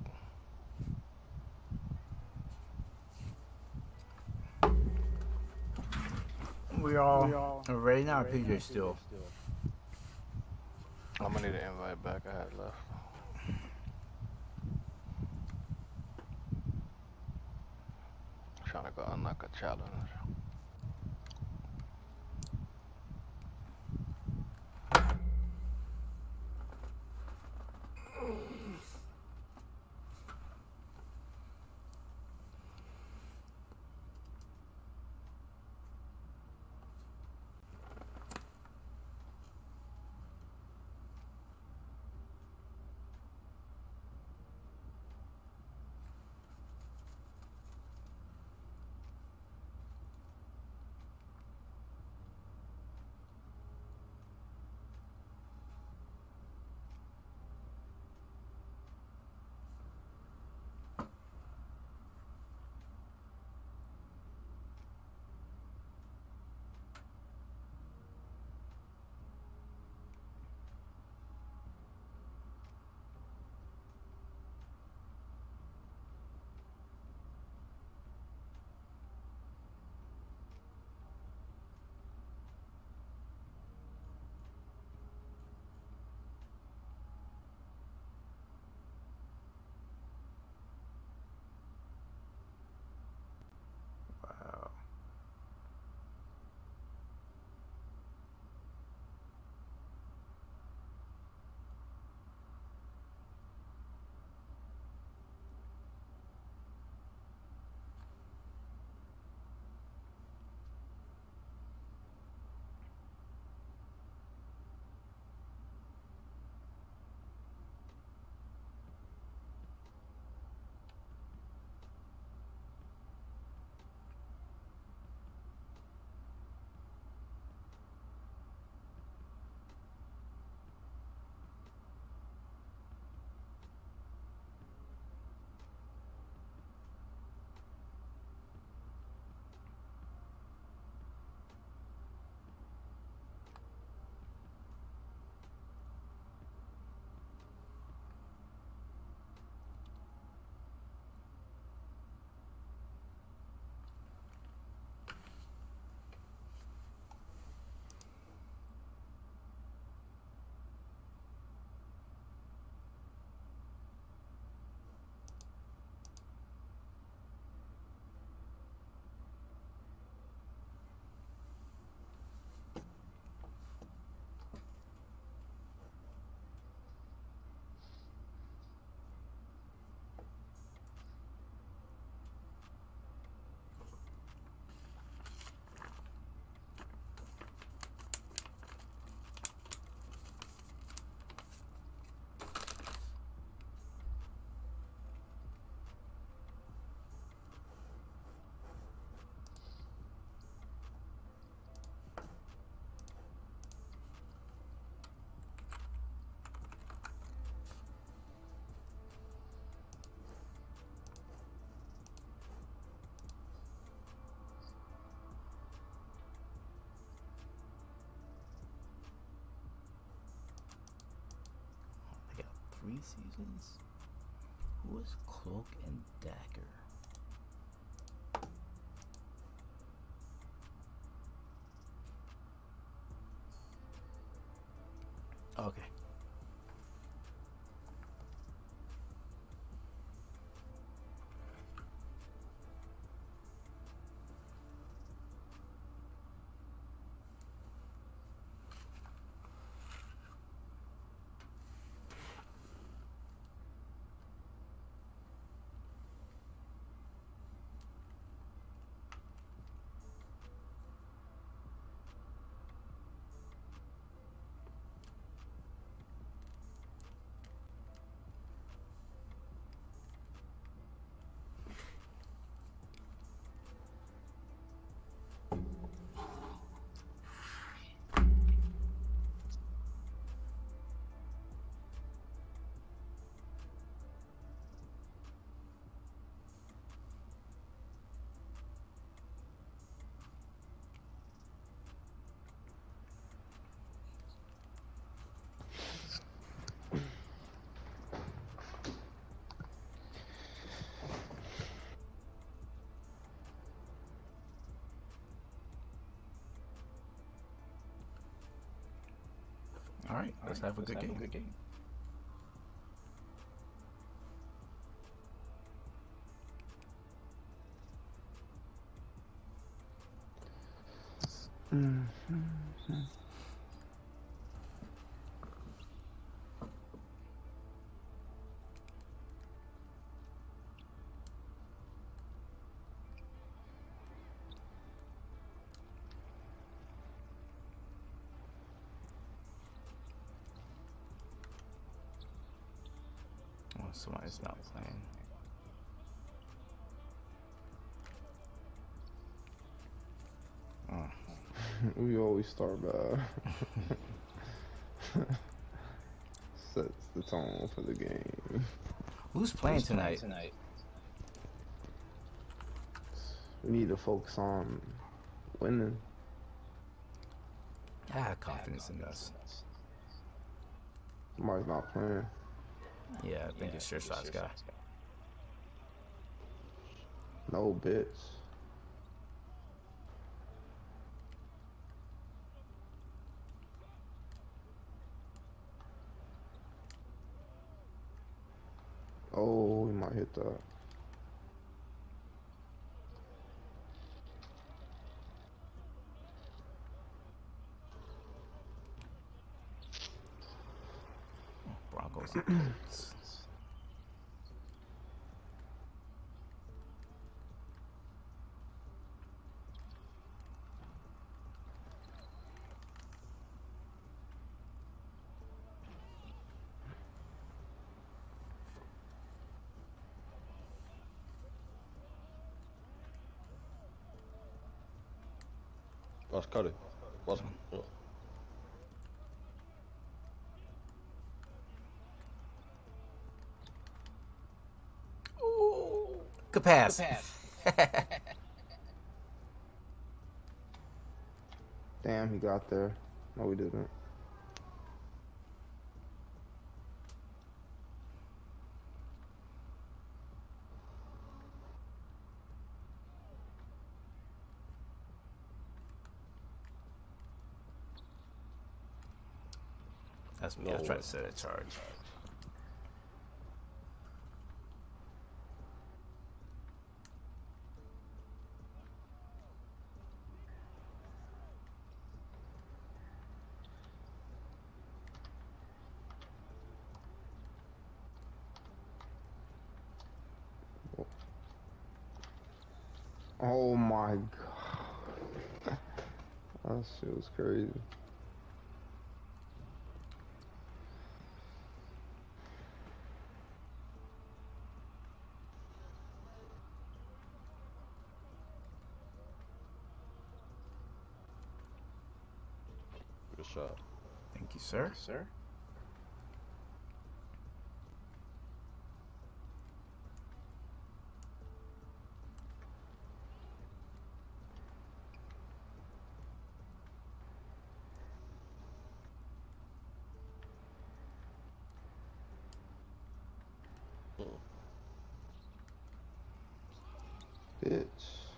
We all, ready now. P J still. I'm gonna need an invite back. I had left. Trying to go unlock a challenge. Wow. They got three seasons. Who is Cloak and Dagger? Okay. All right, let's have a good game. Mm-hmm. Oh, somebody's not playing. Oh. We always start bad. Sets the tone for the game. Who's playing tonight? We need to focus on winning. I have confidence in us. Somebody's not playing. Yeah, I think it's your size guy. No bits. Oh, we might hit that. Broncos and Colts. Let's cut it. Let's go. Good pass. Damn, he got there. No, we didn't. That's me. I was trying to set a charge. Oh my god. That shit was crazy. Good shot. Thank you, sir. Sir. Bitch.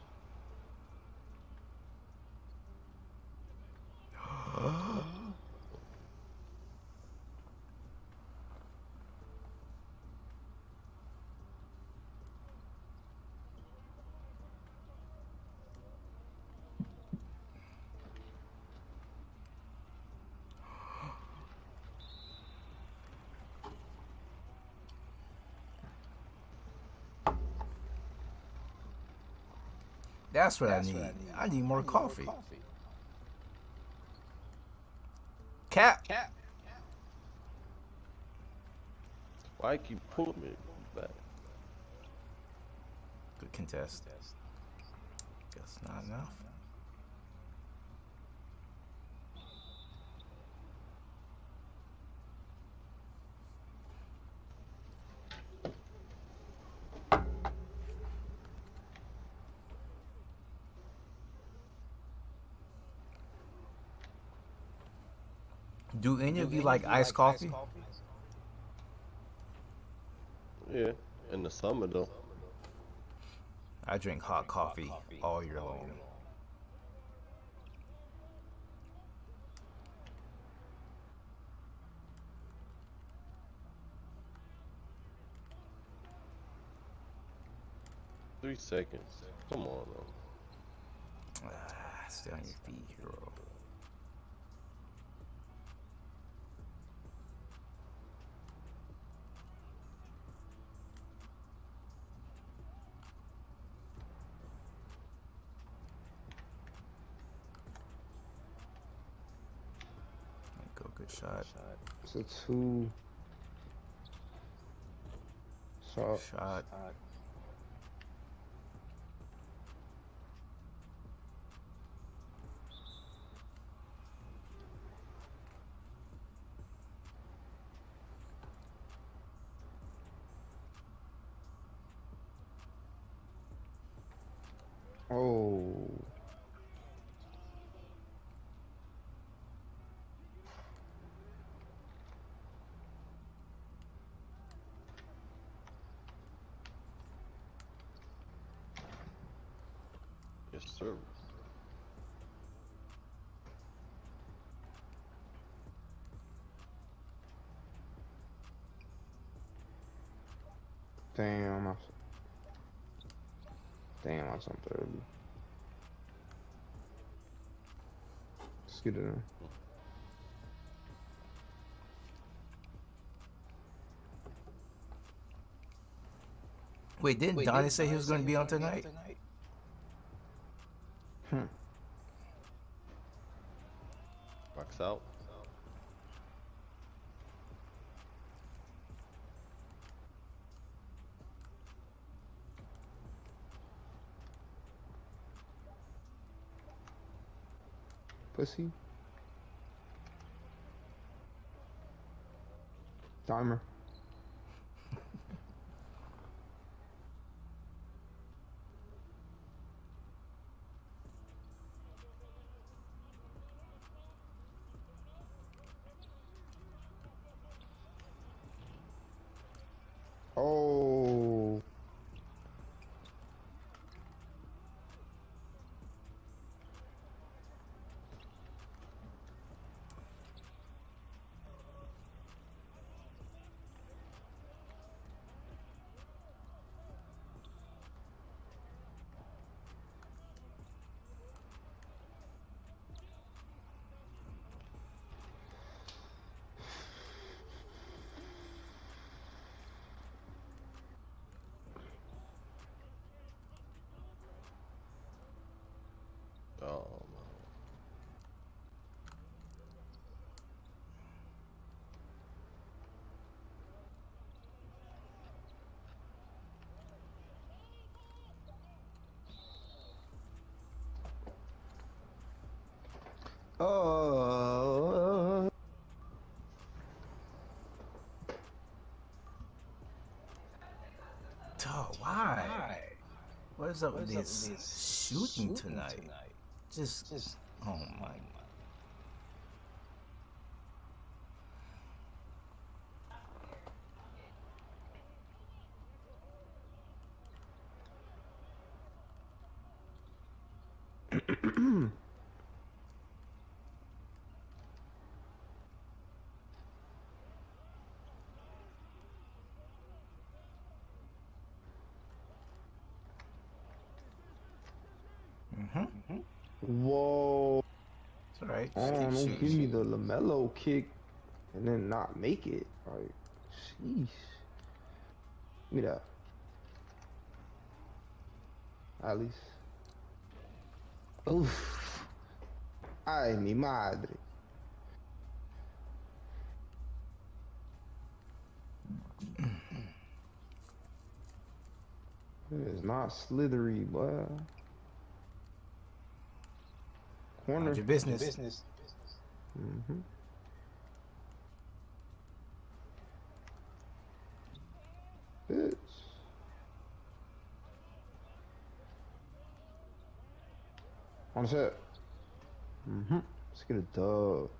That's what, That's I, need. what I need. I need more I need coffee. More coffee. Cap. Cap. Why you keep pulling me back? Good contest. Guess not enough. Do any of you like iced coffee? Yeah, in the summer though. I drink hot coffee all year long. Three seconds. Come on, though. Ah, stay on your feet, hero. There you go, good shot. It's a two. Shot. Shot. Oh. Yes, sir. Damn. I, damn, I jumped early. Let's get it in. Wait, didn't Donnie say he was going to be on tonight? Hmm. Box out. Pussy. Timer. Oh. Oh, Uh. Oh, why? What is up with this shooting tonight? Just, oh my. Mm-hmm. Whoa. It's alright. Oh, Just keep don't shooting. give me the LaMelo kick and then not make it. Like, sheesh. Give me that. At least. Oof. Ay, mi madre. It is not slithery, boy. Corner. Mind your business. Mm-hmm. Bitch. On the set. Mm-hmm. Let's get a dub.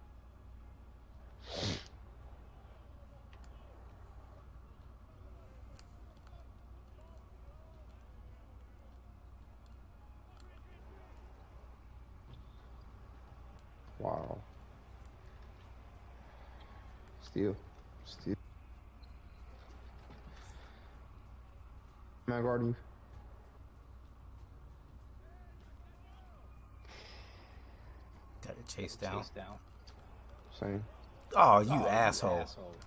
Wow. Steal. Steal. Man guarding you. Chase down. Same. Oh, you asshole.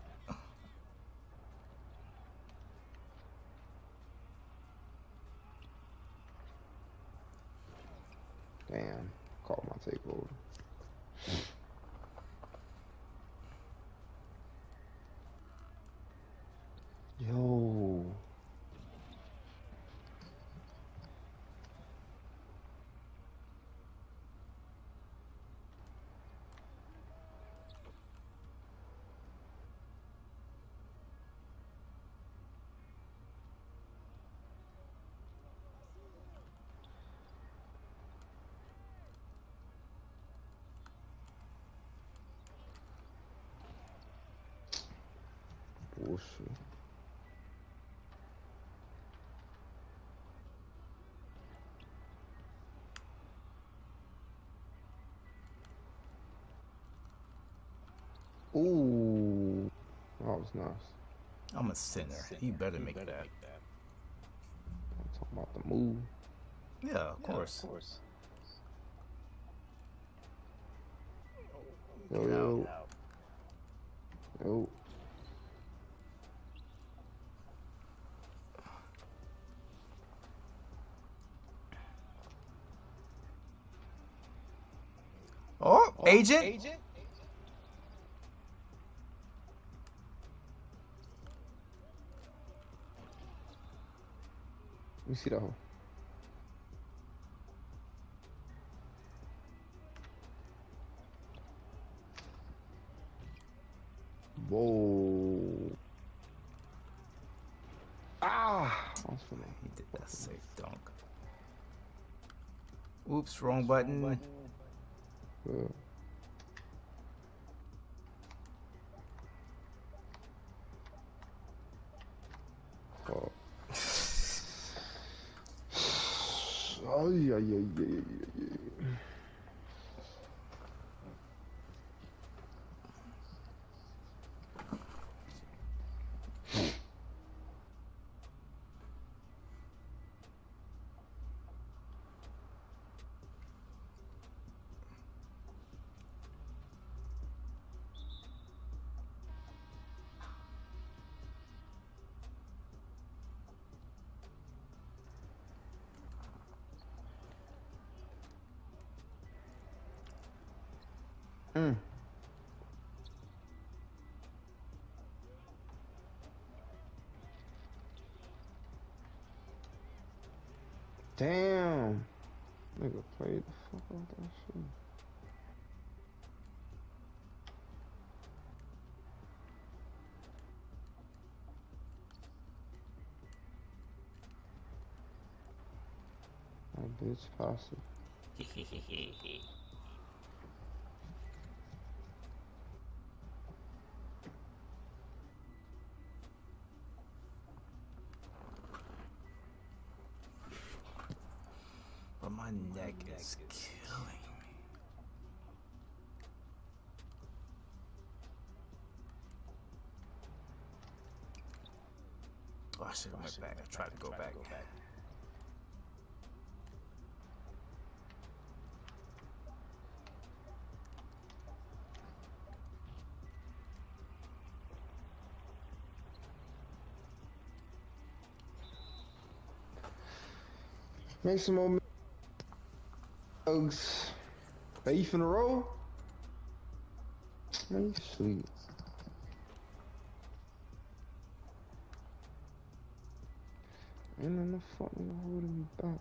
Damn. Call my takeover. Yo. Bullshit. Ooh, that was nice. I'm a sinner. He better make that. I'm talking about the move. Yeah, of course. Yo, yo. Yo. Oh, agent? Let me see that hoe. Whoa. Ah! I was finna- He did that safe dunk. Oops, wrong button. Good. Fuck. Oh, yeah, yeah, yeah, yeah, yeah. Mm. Damn. Nigga played the fuck out that shit. That bitch passive. But my neck is killing me. Oh, I should have went back. I tried to go back. Make some more mugs. Beef in a row? Man, you sleep. Ain't no no fuck nigga holding me back.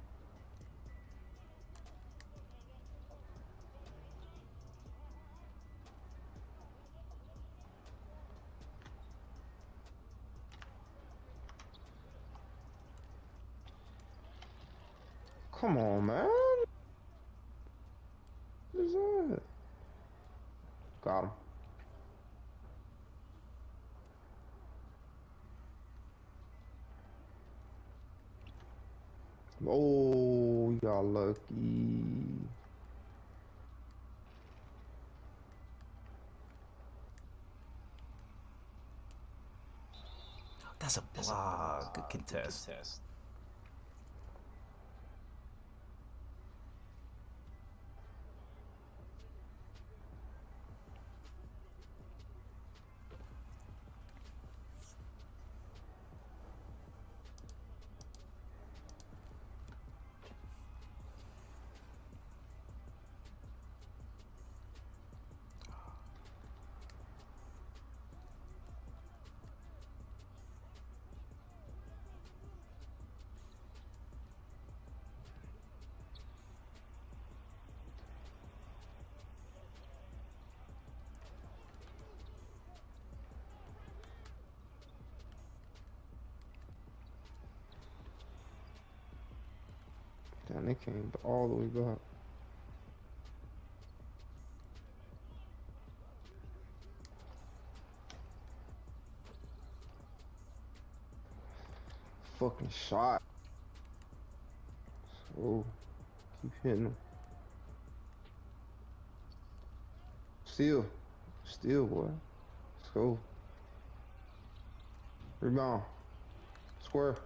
Come on, man. What is that? Got him. Oh, you got lucky. That's a block. Good contest. and they came all the way back. Fucking shot. So keep hitting them. Steal. Steal, boy. Let's go. Rebound. Square.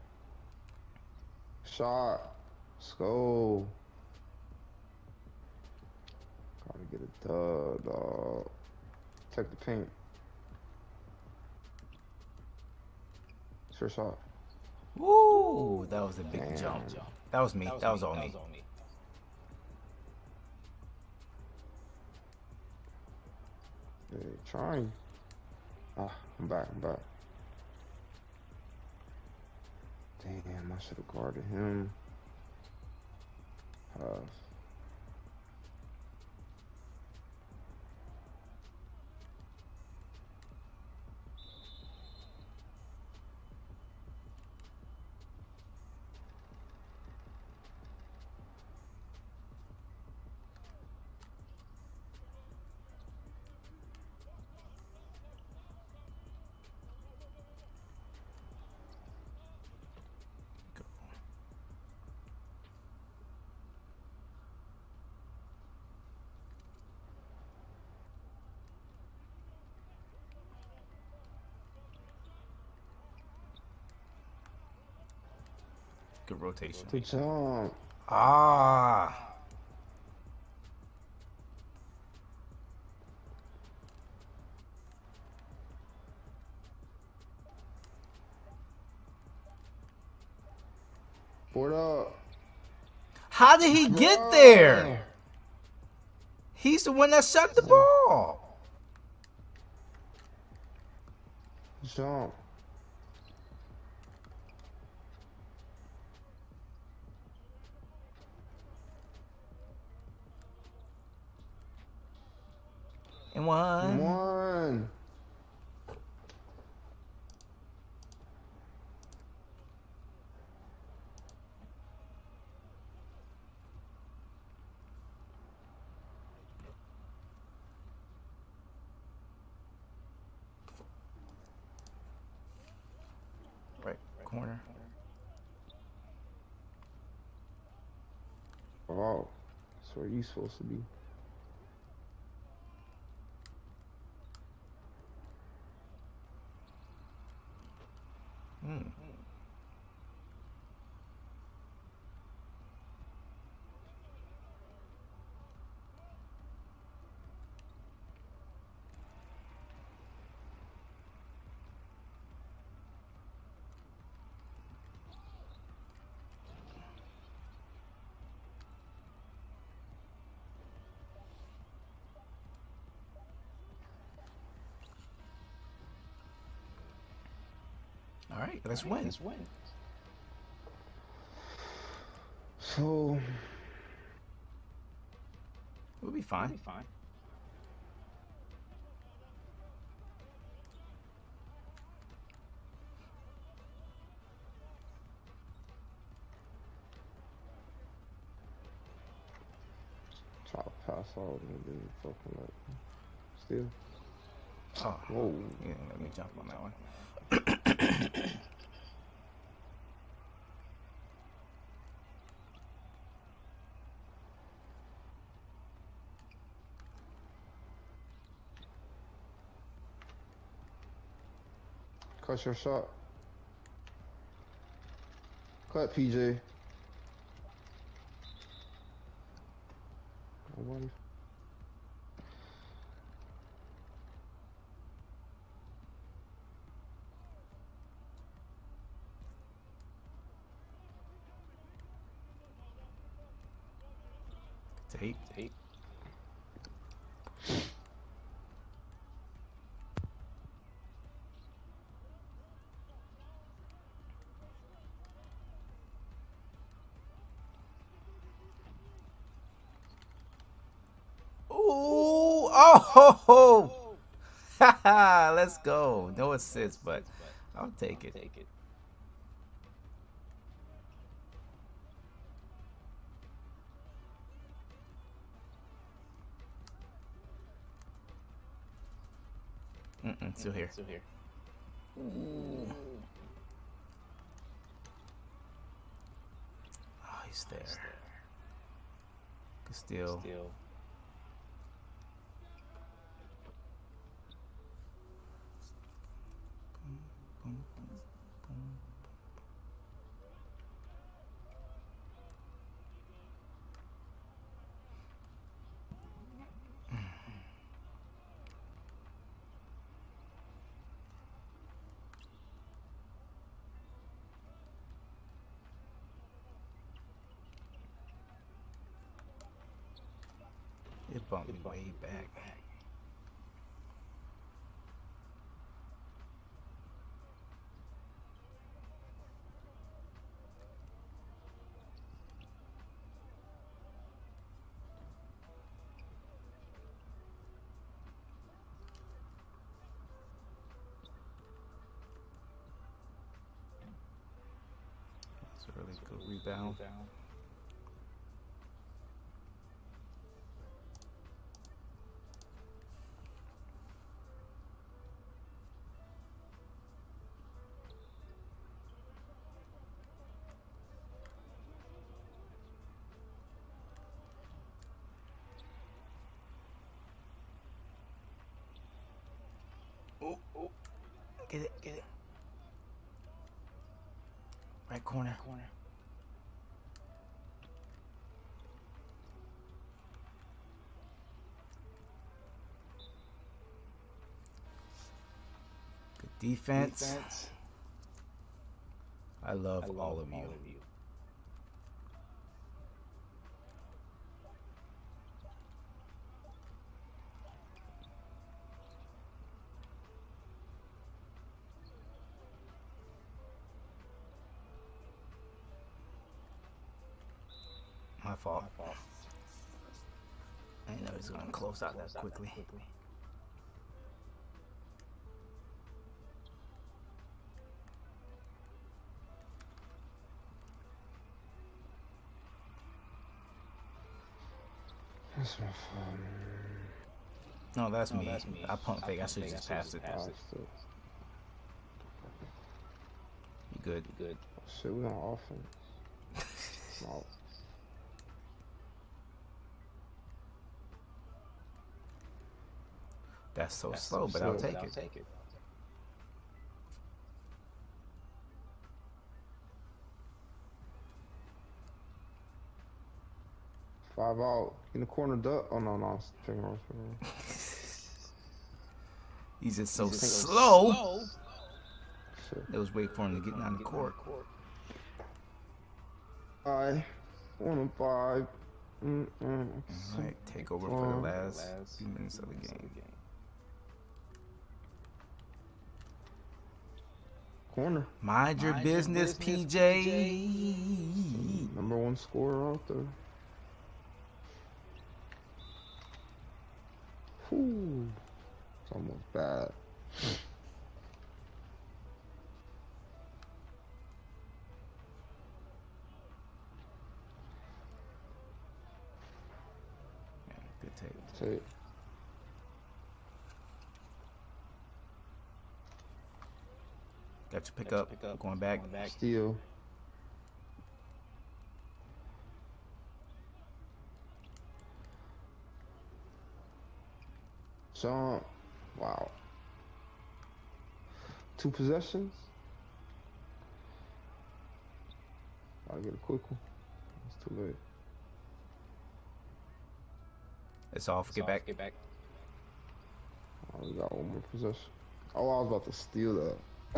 Shot. Let's go. Gotta get a dub, dog. Check the paint. Sure shot. Woo! That was a big Damn. jump. That was me. That was all me. Hey, trying. Ah, I'm back. I'm back. Damn, I should have guarded him. Uh, Good rotation. Good jump. Ah. Board up. How did he get there? He's the one that shot the ball. Jump. And one. One. Right corner. Oh, that's where you supposed to be. Hmm. All right, let's win. Let's win. So We'll be fine. We'll be fine. try to pass all and then fucking like still. Oh, Whoa. yeah, let me jump on that one. Cut your shot. Cut P J. Nobody. Tape, tape. Ooh, oh, ho, ho. Haha, let's go. No assist, but I'll take it. Take it. Mm-mm, still here. Still here. Ooh. Oh, he's there. Still. Still. It bumped me way back. It's a really good rebound. Oh, oh. Get it, get it. Right corner. corner. Good defense. defense. I love, I love all, of, all you. of you. My fault. My fault. I didn't know he was going to close out that quickly. quickly. That's my fault. No, that's, no, me. that's me. I pump fake. I should just pass it. Pass it. You good? You good? Shit, we on offense. No. That's so That's slow, so but slow, I'll take but it. I'll take it. Five out in the corner. Duck. Oh no, no, take him off. He's just so He's just slow. slow. Shit. It was wait for him to get down the court. I one and five. Mm -mm. All right, take over for the last, last few minutes of the game. Corner. Mind your Mind business, your business, P J. P J. Number one scorer out there. Whew. It's almost bad. Yeah, good take. Take. Got your pick up. Pick up. Going back. Going back. Steal. Jump. Wow. Two possessions. I'll get a quick one. It's too late. It's off. It's Get off. back. Get back. Oh, we got one more possession. Oh, I was about to steal that.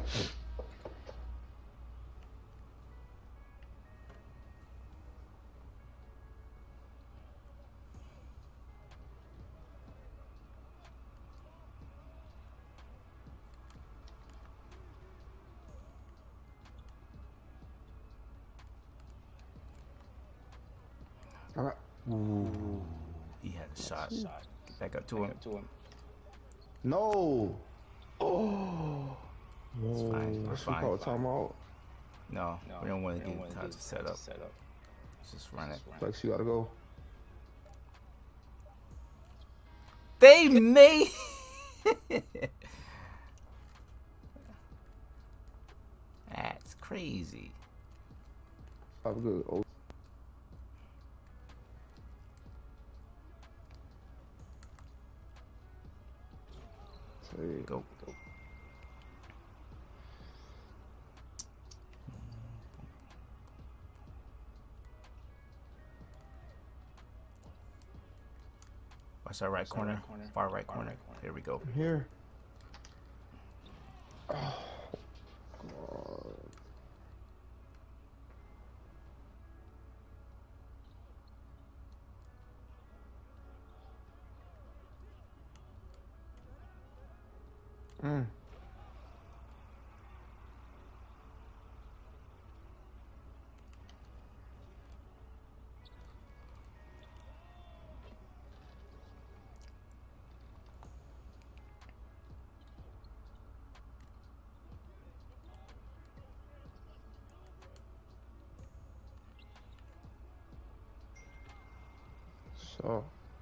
Alright. Ooh, he had a shot. Shot. Get back up to Back him. up to him. No. Oh. It's fine. We're Should we fine. call a timeout? No, No, we don't want to we get don't wanna time get to set up. Set up. Let's just run it. Flex, you gotta go. They made. crazy. I'm good. Oh. Say, Go. go. Watch our right corner. Far right corner. Here we go. Here. Oh, God. Mm. So.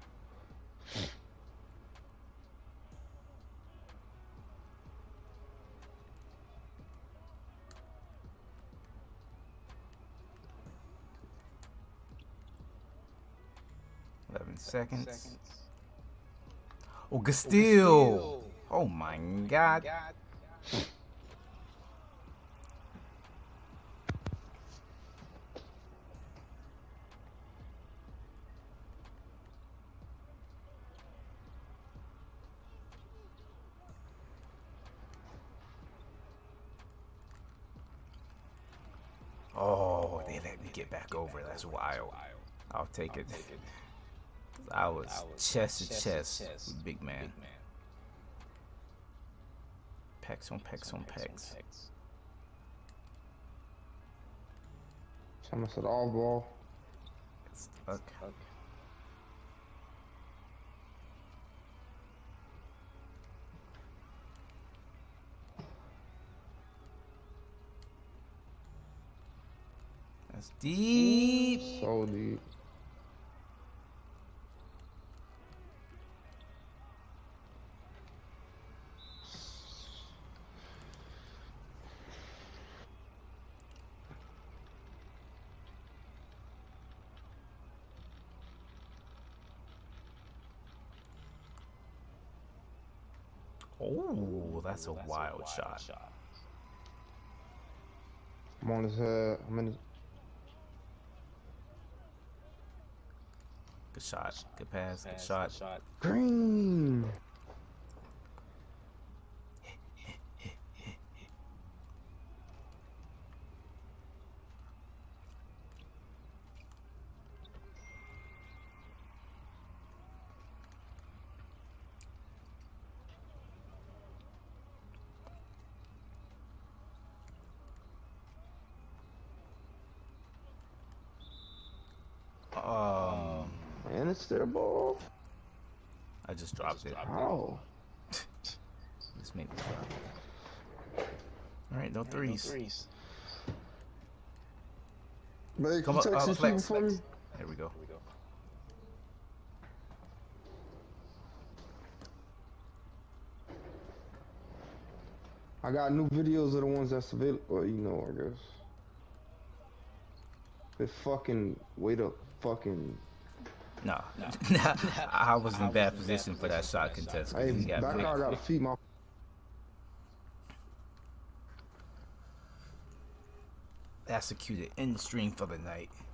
Eleven seconds. Oh, Castillo! Oh my God! Oh, they let me get back over. That's wild. I'll take it. I was chest to chest with big man. Pecs on pecs on pecs. Someone said all ball. Stuck. That's deep. So deep. Oh, that's a wild shot. I'm on his head. How many? Good shot. Good pass. Good shot. Green. Um, And it's their ball. I just dropped it. How? This made me drop it. All right, no threes. Babe, Come can up, you text uh, this flex, for me? flex. There we go. I got new videos of the ones that's available. Well, you know, I guess. They fucking wait up, fucking. No, no. I was in a bad position for that shot contest. 'Cause Hey, he got that picked. guy gotta feed my. Executed in stream for the night.